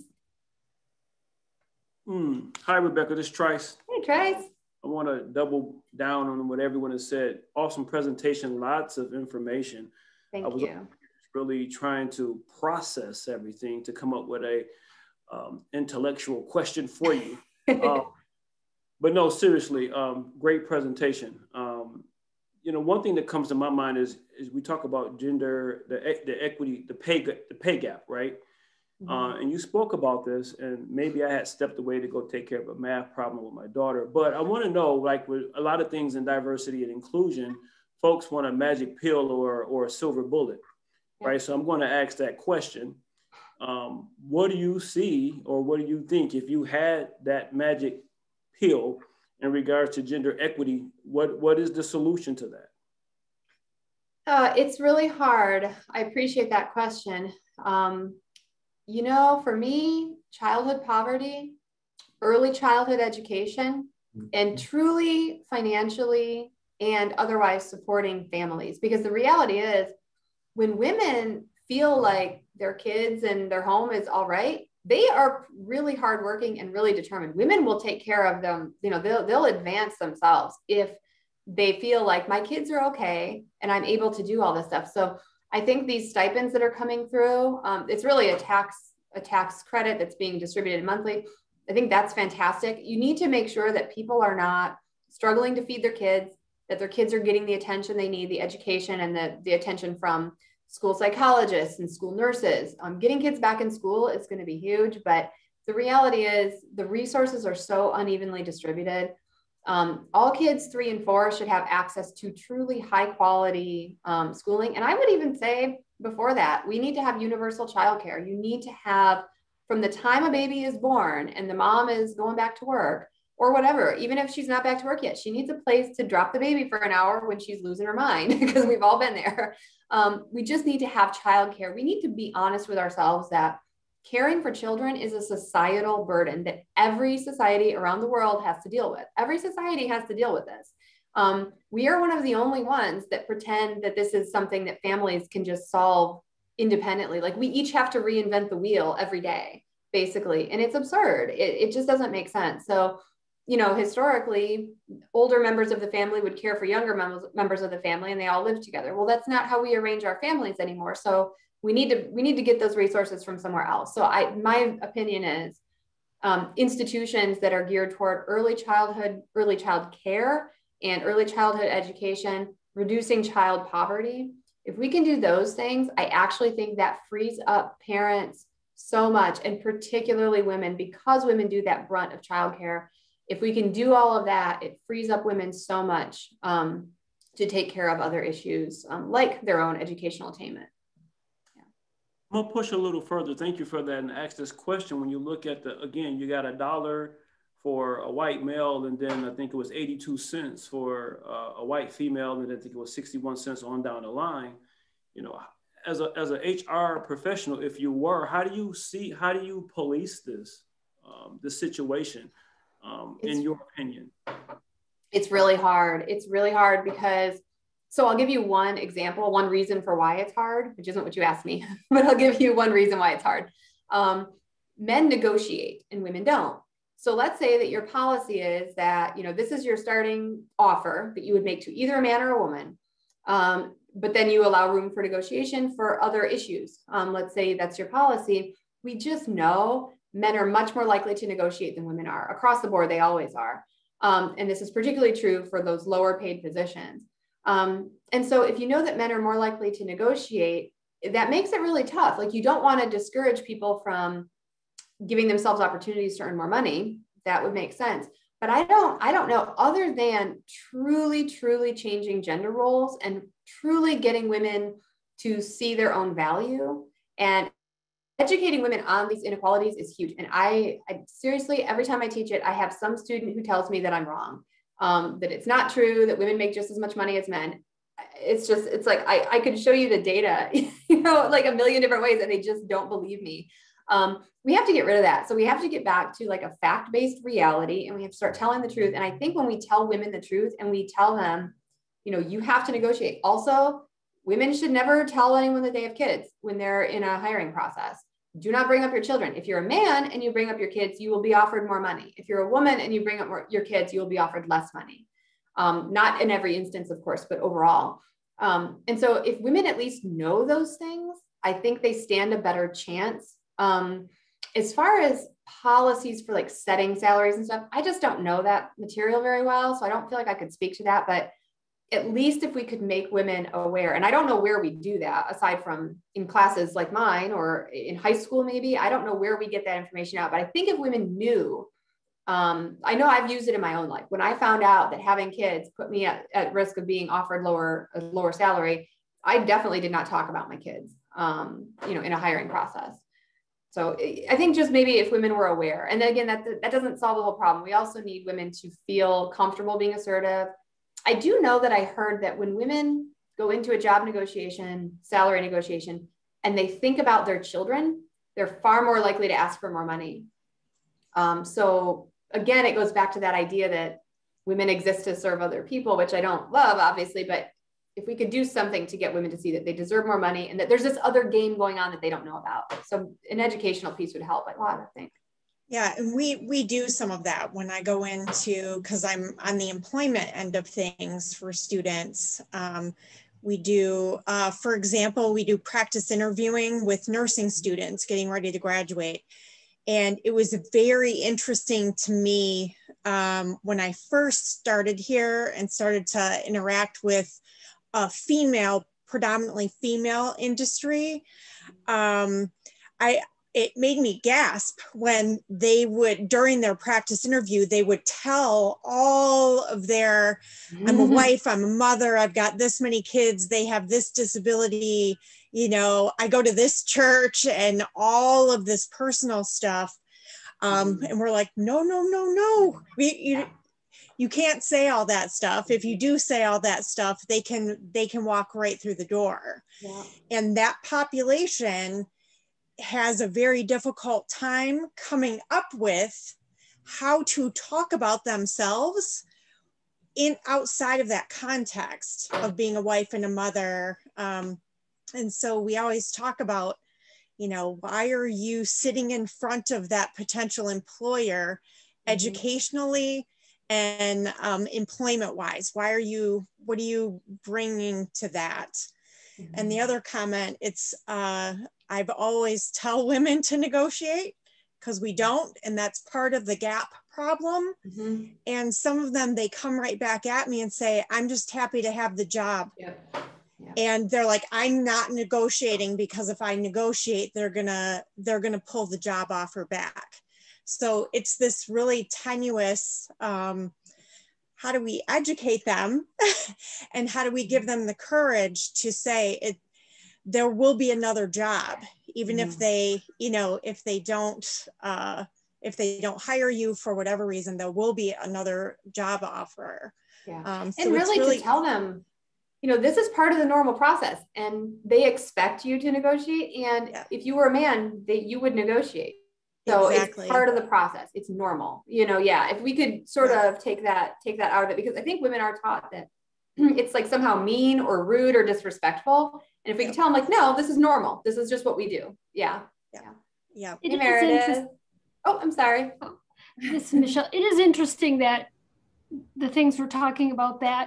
Mm. Hi, Rebecca. This is Trice. Hey, Trice. I want to double down on what everyone has said. Awesome presentation, lots of information. Thank I was you. really trying to process everything to come up with a um, intellectual question for you. um, But no, seriously, um, great presentation. Um, you know, one thing that comes to my mind is, is we talk about gender, the, the equity, the pay, the pay gap, right? Mm-hmm. uh, and you spoke about this, and maybe I had stepped away to go take care of a math problem with my daughter. But I want to know, like with a lot of things in diversity and inclusion, folks want a magic pill or, or a silver bullet, yeah. right? So I'm going to ask that question. Um, what do you see, or what do you think if you had that magic pill in regards to gender equity? What, what is the solution to that? Uh, it's really hard. I appreciate that question. Um, you know, for me, childhood poverty, early childhood education, and truly financially and otherwise supporting families. Because the reality is, when women feel like their kids and their home is all right, they are really hardworking and really determined. Women will take care of them. You know, they'll, they'll advance themselves if they feel like my kids are okay and I'm able to do all this stuff. So I think these stipends that are coming through, um, it's really a tax, a tax credit that's being distributed monthly. I think that's fantastic. You need to make sure that people are not struggling to feed their kids, that their kids are getting the attention they need, the education and the, the attention from school psychologists and school nurses. Um, getting kids back in school is going to be huge, but the reality is the resources are so unevenly distributed. Um, all kids three and four should have access to truly high quality um, schooling. And I would even say before that, we need to have universal childcare. You need to have, from the time a baby is born and the mom is going back to work or whatever, even if she's not back to work yet, she needs a place to drop the baby for an hour when she's losing her mind, because we've all been there. Um, we just need to have childcare. We need to be honest with ourselves that caring for children is a societal burden that every society around the world has to deal with. Every society has to deal with this. Um, we are one of the only ones that pretend that this is something that families can just solve independently. Like, we each have to reinvent the wheel every day, basically. And it's absurd. It, it just doesn't make sense. So, you know, historically, older members of the family would care for younger members, members of the family, and they all lived together. Well, that's not how we arrange our families anymore. So we need to, we need to get those resources from somewhere else. So I, my opinion is um, institutions that are geared toward early childhood, early child care and early childhood education, reducing child poverty. If we can do those things, I actually think that frees up parents so much, and particularly women, because women do that brunt of childcare. If we can do all of that, it frees up women so much um, to take care of other issues um, like their own educational attainment. Yeah. I'm gonna push a little further. Thank you for that, and ask this question. When you look at the, again, you got a dollar for a white male, and then I think it was eighty-two cents for uh, a white female, and then I think it was sixty-one cents on down the line. You know, as a as a H R professional, if you were, how do you see, how do you police this um, this situation? Um, in your opinion? It's really hard. It's really hard because, so I'll give you one example, one reason for why it's hard, which isn't what you asked me, but I'll give you one reason why it's hard. Um, men negotiate and women don't. So let's say that your policy is that, you know, this is your starting offer that you would make to either a man or a woman. Um, but then you allow room for negotiation for other issues. Um, let's say that's your policy. We just know men are much more likely to negotiate than women are. Across the board, they always are. Um, and this is particularly true for those lower paid positions. Um, and so if you know that men are more likely to negotiate, that makes it really tough. Like, you don't want to discourage people from giving themselves opportunities to earn more money. That would make sense. But I don't, I don't know, other than truly, truly changing gender roles and truly getting women to see their own value, and educating women on these inequalities is huge. And I, I seriously, every time I teach it, I have some student who tells me that I'm wrong, um, that it's not true, that women make just as much money as men. It's just, it's like, I, I could show you the data, you know, like a million different ways, and they just don't believe me. Um, we have to get rid of that. So we have to get back to like a fact-based reality, and we have to start telling the truth. And I think when we tell women the truth and we tell them, you know, you have to negotiate. Also, women should never tell anyone that they have kids when they're in a hiring process. Do not bring up your children. If you're a man and you bring up your kids, you will be offered more money. If you're a woman and you bring up more, your kids, you will be offered less money. Um, not in every instance, of course, but overall. Um, and so if women at least know those things, I think they stand a better chance. Um, as far as policies for like setting salaries and stuff, I just don't know that material very well. So I don't feel like I could speak to that, but at least if we could make women aware, and I don't know where we do that aside from in classes like mine or in high school, maybe, I don't know where we get that information out, but I think if women knew, um, I know I've used it in my own life. When I found out that having kids put me at, at risk of being offered lower, a lower salary, I definitely did not talk about my kids, um, you know, in a hiring process. So I think just maybe if women were aware, and again, that, that doesn't solve the whole problem. We also need women to feel comfortable being assertive. I do know that I heard that when women go into a job negotiation, salary negotiation, and they think about their children, they're far more likely to ask for more money. Um, so again, it goes back to that idea that women exist to serve other people, which I don't love, obviously, but if we could do something to get women to see that they deserve more money and that there's this other game going on that they don't know about. So an educational piece would help a lot, I think. Yeah, and we we do some of that when I go into, because I'm on the employment end of things for students. Um, we do, uh, for example, we do practice interviewing with nursing students getting ready to graduate. And it was very interesting to me um, when I first started here and started to interact with a female, predominantly female industry. Um, I, it made me gasp when they would, during their practice interview, they would tell all of their, I'm a wife, I'm a mother, I've got this many kids, they have this disability, you know, I go to this church and all of this personal stuff. Um, and we're like, no, no, no, no. We, you, you can't say all that stuff. If you do say all that stuff, they can, they can walk right through the door. Yeah. And that population has a very difficult time coming up with how to talk about themselves in outside of that context of being a wife and a mother. Um, and so we always talk about, you know, why are you sitting in front of that potential employer mm-hmm. educationally and um, employment wise? Why are you, what are you bringing to that? Mm-hmm. And the other comment, it's, uh, I've always tell women to negotiate because we don't, and that's part of the gap problem. Mm-hmm. And some of them, they come right back at me and say, I'm just happy to have the job. Yeah. Yeah. And they're like, I'm not negotiating because if I negotiate, they're gonna, they're gonna pull the job offer back. So it's this really tenuous, um, how do we educate them and how do we give them the courage to say it, there will be another job, even mm-hmm. if they, you know, if they don't, uh, if they don't hire you for whatever reason, there will be another job offer. Yeah. Um, so and really, really to tell them, you know, this is part of the normal process and they expect you to negotiate. And yeah. if you were a man, they, you would negotiate. So exactly. It's part of the process. It's normal, you know, yeah. If we could sort yeah. of take that, take that out of it, because I think women are taught that it's like somehow mean or rude or disrespectful. And if we yeah. could tell them like, no, this is normal. This is just what we do. Yeah. Yeah. Yeah. Hey, Meredith. Oh, I'm sorry. Oh, this is Michelle. It is interesting that the things we're talking about, that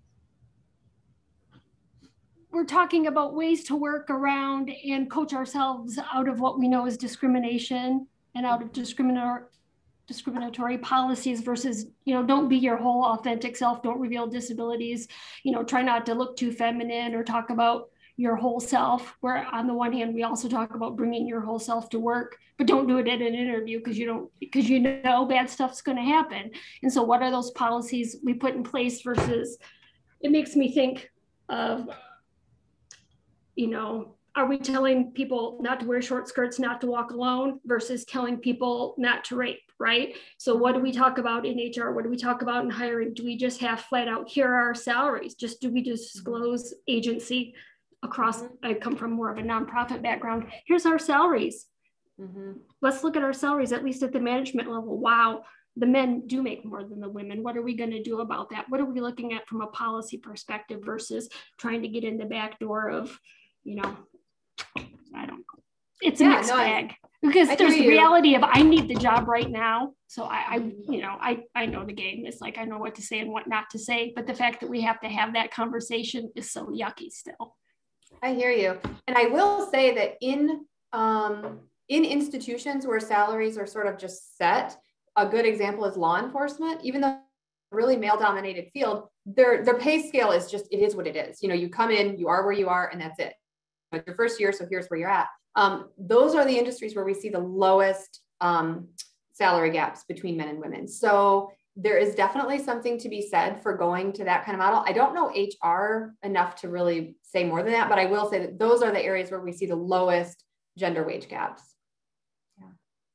we're talking about ways to work around and coach ourselves out of what we know is discrimination and out of discriminatory discriminatory policies versus, you know, don't be your whole authentic self, don't reveal disabilities, you know, try not to look too feminine or talk about your whole self, where on the one hand, we also talk about bringing your whole self to work, but don't do it at an interview because you don't, because you know bad stuff's going to happen. And so what are those policies we put in place versus, it makes me think of, you know, are we telling people not to wear short skirts, not to walk alone versus telling people not to rape, right? So what do we talk about in H R? What do we talk about in hiring? Do we just have flat out, here are our salaries? Just do we disclose agency across, I come from more of a nonprofit background. Here's our salaries. Mm-hmm. Let's look at our salaries, at least at the management level. Wow, the men do make more than the women. What are we gonna do about that? What are we looking at from a policy perspective versus trying to get in the back door of, you know, I don't know. It's a yeah, mixed no, bag I, because I there's the reality of I need the job right now. So I, I, you know, I, I know the game. It's like, I know what to say and what not to say, but the fact that we have to have that conversation is so yucky still. I hear you. And I will say that in, um, in institutions where salaries are sort of just set, a good example is law enforcement. Even though a really male dominated field, their, their pay scale is just, it is what it is. You know, you come in, you are where you are, and that's it. It's your first year, so here's where you're at. Um, those are the industries where we see the lowest um, salary gaps between men and women. So there is definitely something to be said for going to that kind of model. I don't know H R enough to really say more than that, but I will say that those are the areas where we see the lowest gender wage gaps.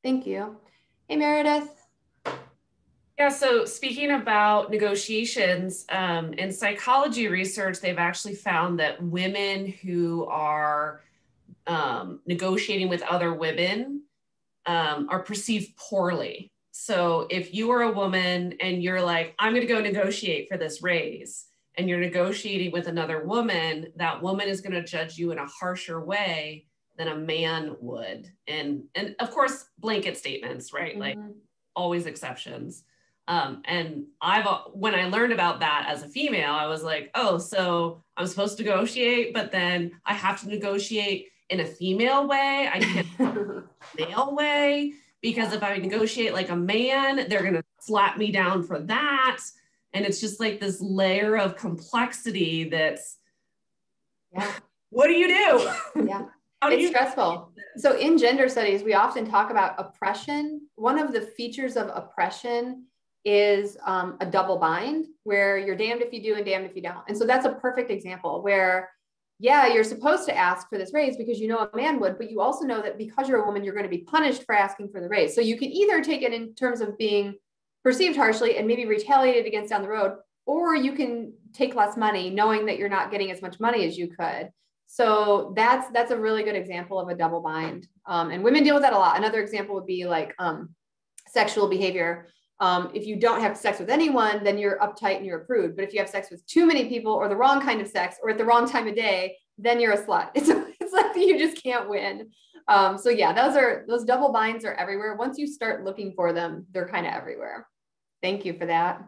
Thank you. Hey, Meredith. Yeah, so speaking about negotiations, um, in psychology research, they've actually found that women who are um, negotiating with other women um, are perceived poorly. So if you are a woman and you're like, I'm going to go negotiate for this raise, and you're negotiating with another woman, that woman is going to judge you in a harsher way than a man would. And, and of course, blanket statements, right? Mm-hmm. Like always exceptions. Um, and I've, when I learned about that as a female, I was like, oh, so I'm supposed to negotiate, but then I have to negotiate in a female way. I can't male way, because if I negotiate like a man, they're going to slap me down for that. And it's just like this layer of complexity that's, yeah. What do you do? Yeah. How do it's you stressful. So in gender studies, we often talk about oppression. One of the features of oppression is um, a double bind, where you're damned if you do and damned if you don't. And so that's a perfect example where, yeah, you're supposed to ask for this raise because you know a man would, but you also know that because you're a woman, you're going to be punished for asking for the raise. So you can either take it in terms of being perceived harshly and maybe retaliated against down the road, or you can take less money knowing that you're not getting as much money as you could. So that's that's a really good example of a double bind. Um, and women deal with that a lot. Another example would be like um, sexual behavior. Um, if you don't have sex with anyone, then you're uptight and you're a prude. But if you have sex with too many people, or the wrong kind of sex, or at the wrong time of day, then you're a slut. It's, it's like you just can't win. Um, so yeah, those are those double binds are everywhere. Once you start looking for them, they're kind of everywhere. Thank you for that.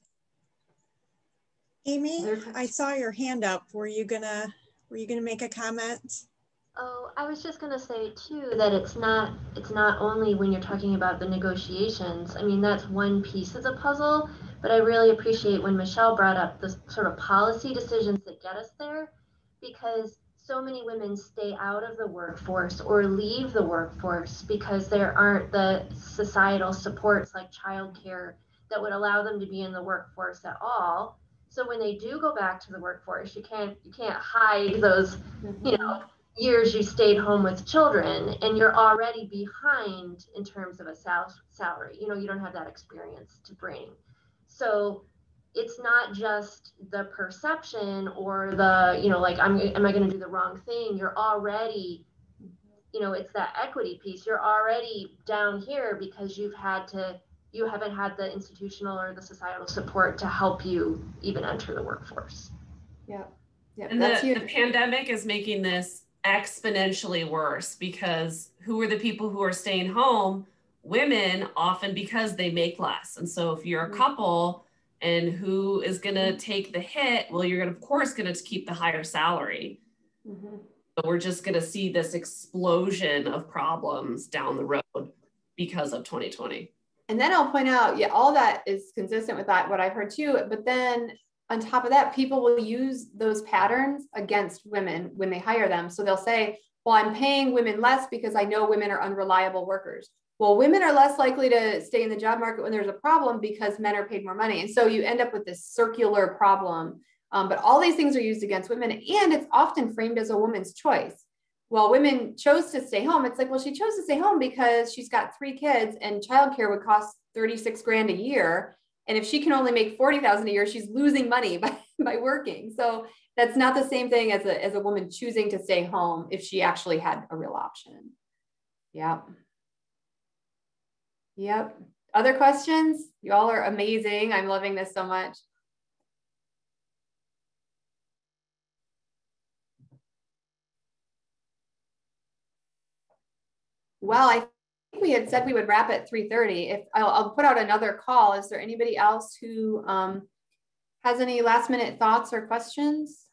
Amy, I saw your hand up. Were you gonna were you gonna make a comment? Oh, I was just gonna say too that it's not it's not only when you're talking about the negotiations. I mean, that's one piece of the puzzle, but I really appreciate when Michelle brought up the sort of policy decisions that get us there, because so many women stay out of the workforce or leave the workforce because there aren't the societal supports like childcare that would allow them to be in the workforce at all. So when they do go back to the workforce, you can't you can't hide those, you know, years you stayed home with children, and you're already behind in terms of a sal- salary. You know, you don't have that experience to bring. So it's not just the perception or the, you know, like, I'm, am I going to do the wrong thing? You're already, you know, it's that equity piece. You're already down here because you've had to, you haven't had the institutional or the societal support to help you even enter the workforce. Yeah. Yeah. And the, the pandemic is making this exponentially worse, because who are the people who are staying home? Women, often because they make less. And so if you're a couple, and who is going to take the hit? Well, you're going to, of course, going to keep the higher salary. Mm-hmm. But we're just going to see this explosion of problems down the road because of twenty twenty. And then I'll point out, yeah, all that is consistent with that, what I've heard too. But then on top of that, people will use those patterns against women when they hire them. So they'll say, well, I'm paying women less because I know women are unreliable workers. Well, women are less likely to stay in the job market when there's a problem because men are paid more money. And so you end up with this circular problem. Um, but all these things are used against women, and it's often framed as a woman's choice. Well, women chose to stay home. It's like, well, she chose to stay home because she's got three kids and childcare would cost thirty-six grand a year. And if she can only make forty thousand a year, she's losing money by, by working. So that's not the same thing as a, as a woman choosing to stay home if she actually had a real option. Yeah. Yep. Other questions? You all are amazing. I'm loving this so much. Well, I think we had said we would wrap at three thirty. If I'll, I'll put out another call. Is there anybody else who um, has any last minute thoughts or questions?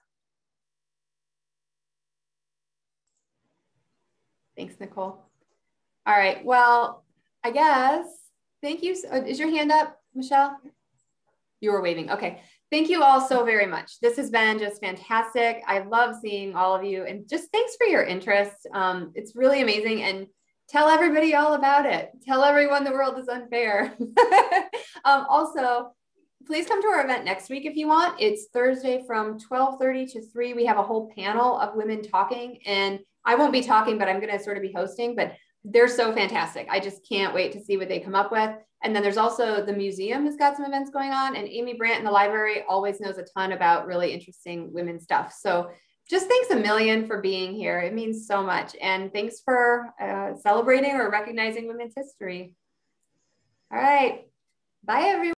Thanks, Nicole. All right. Well, I guess, thank you. Is your hand up, Michelle? You were waving. Okay. Thank you all so very much. This has been just fantastic. I love seeing all of you, and just thanks for your interest. Um, it's really amazing, and tell everybody all about it. Tell everyone the world is unfair. um, also, please come to our event next week if you want. It's Thursday from twelve thirty to three. We have a whole panel of women talking, and I won't be talking, but I'm going to sort of be hosting, but they're so fantastic. I just can't wait to see what they come up with. And then there's also the museum has got some events going on, and Amy Brandt in the library always knows a ton about really interesting women stuff. So just thanks a million for being here. It means so much. And thanks for uh, celebrating or recognizing women's history. All right. Bye, everyone.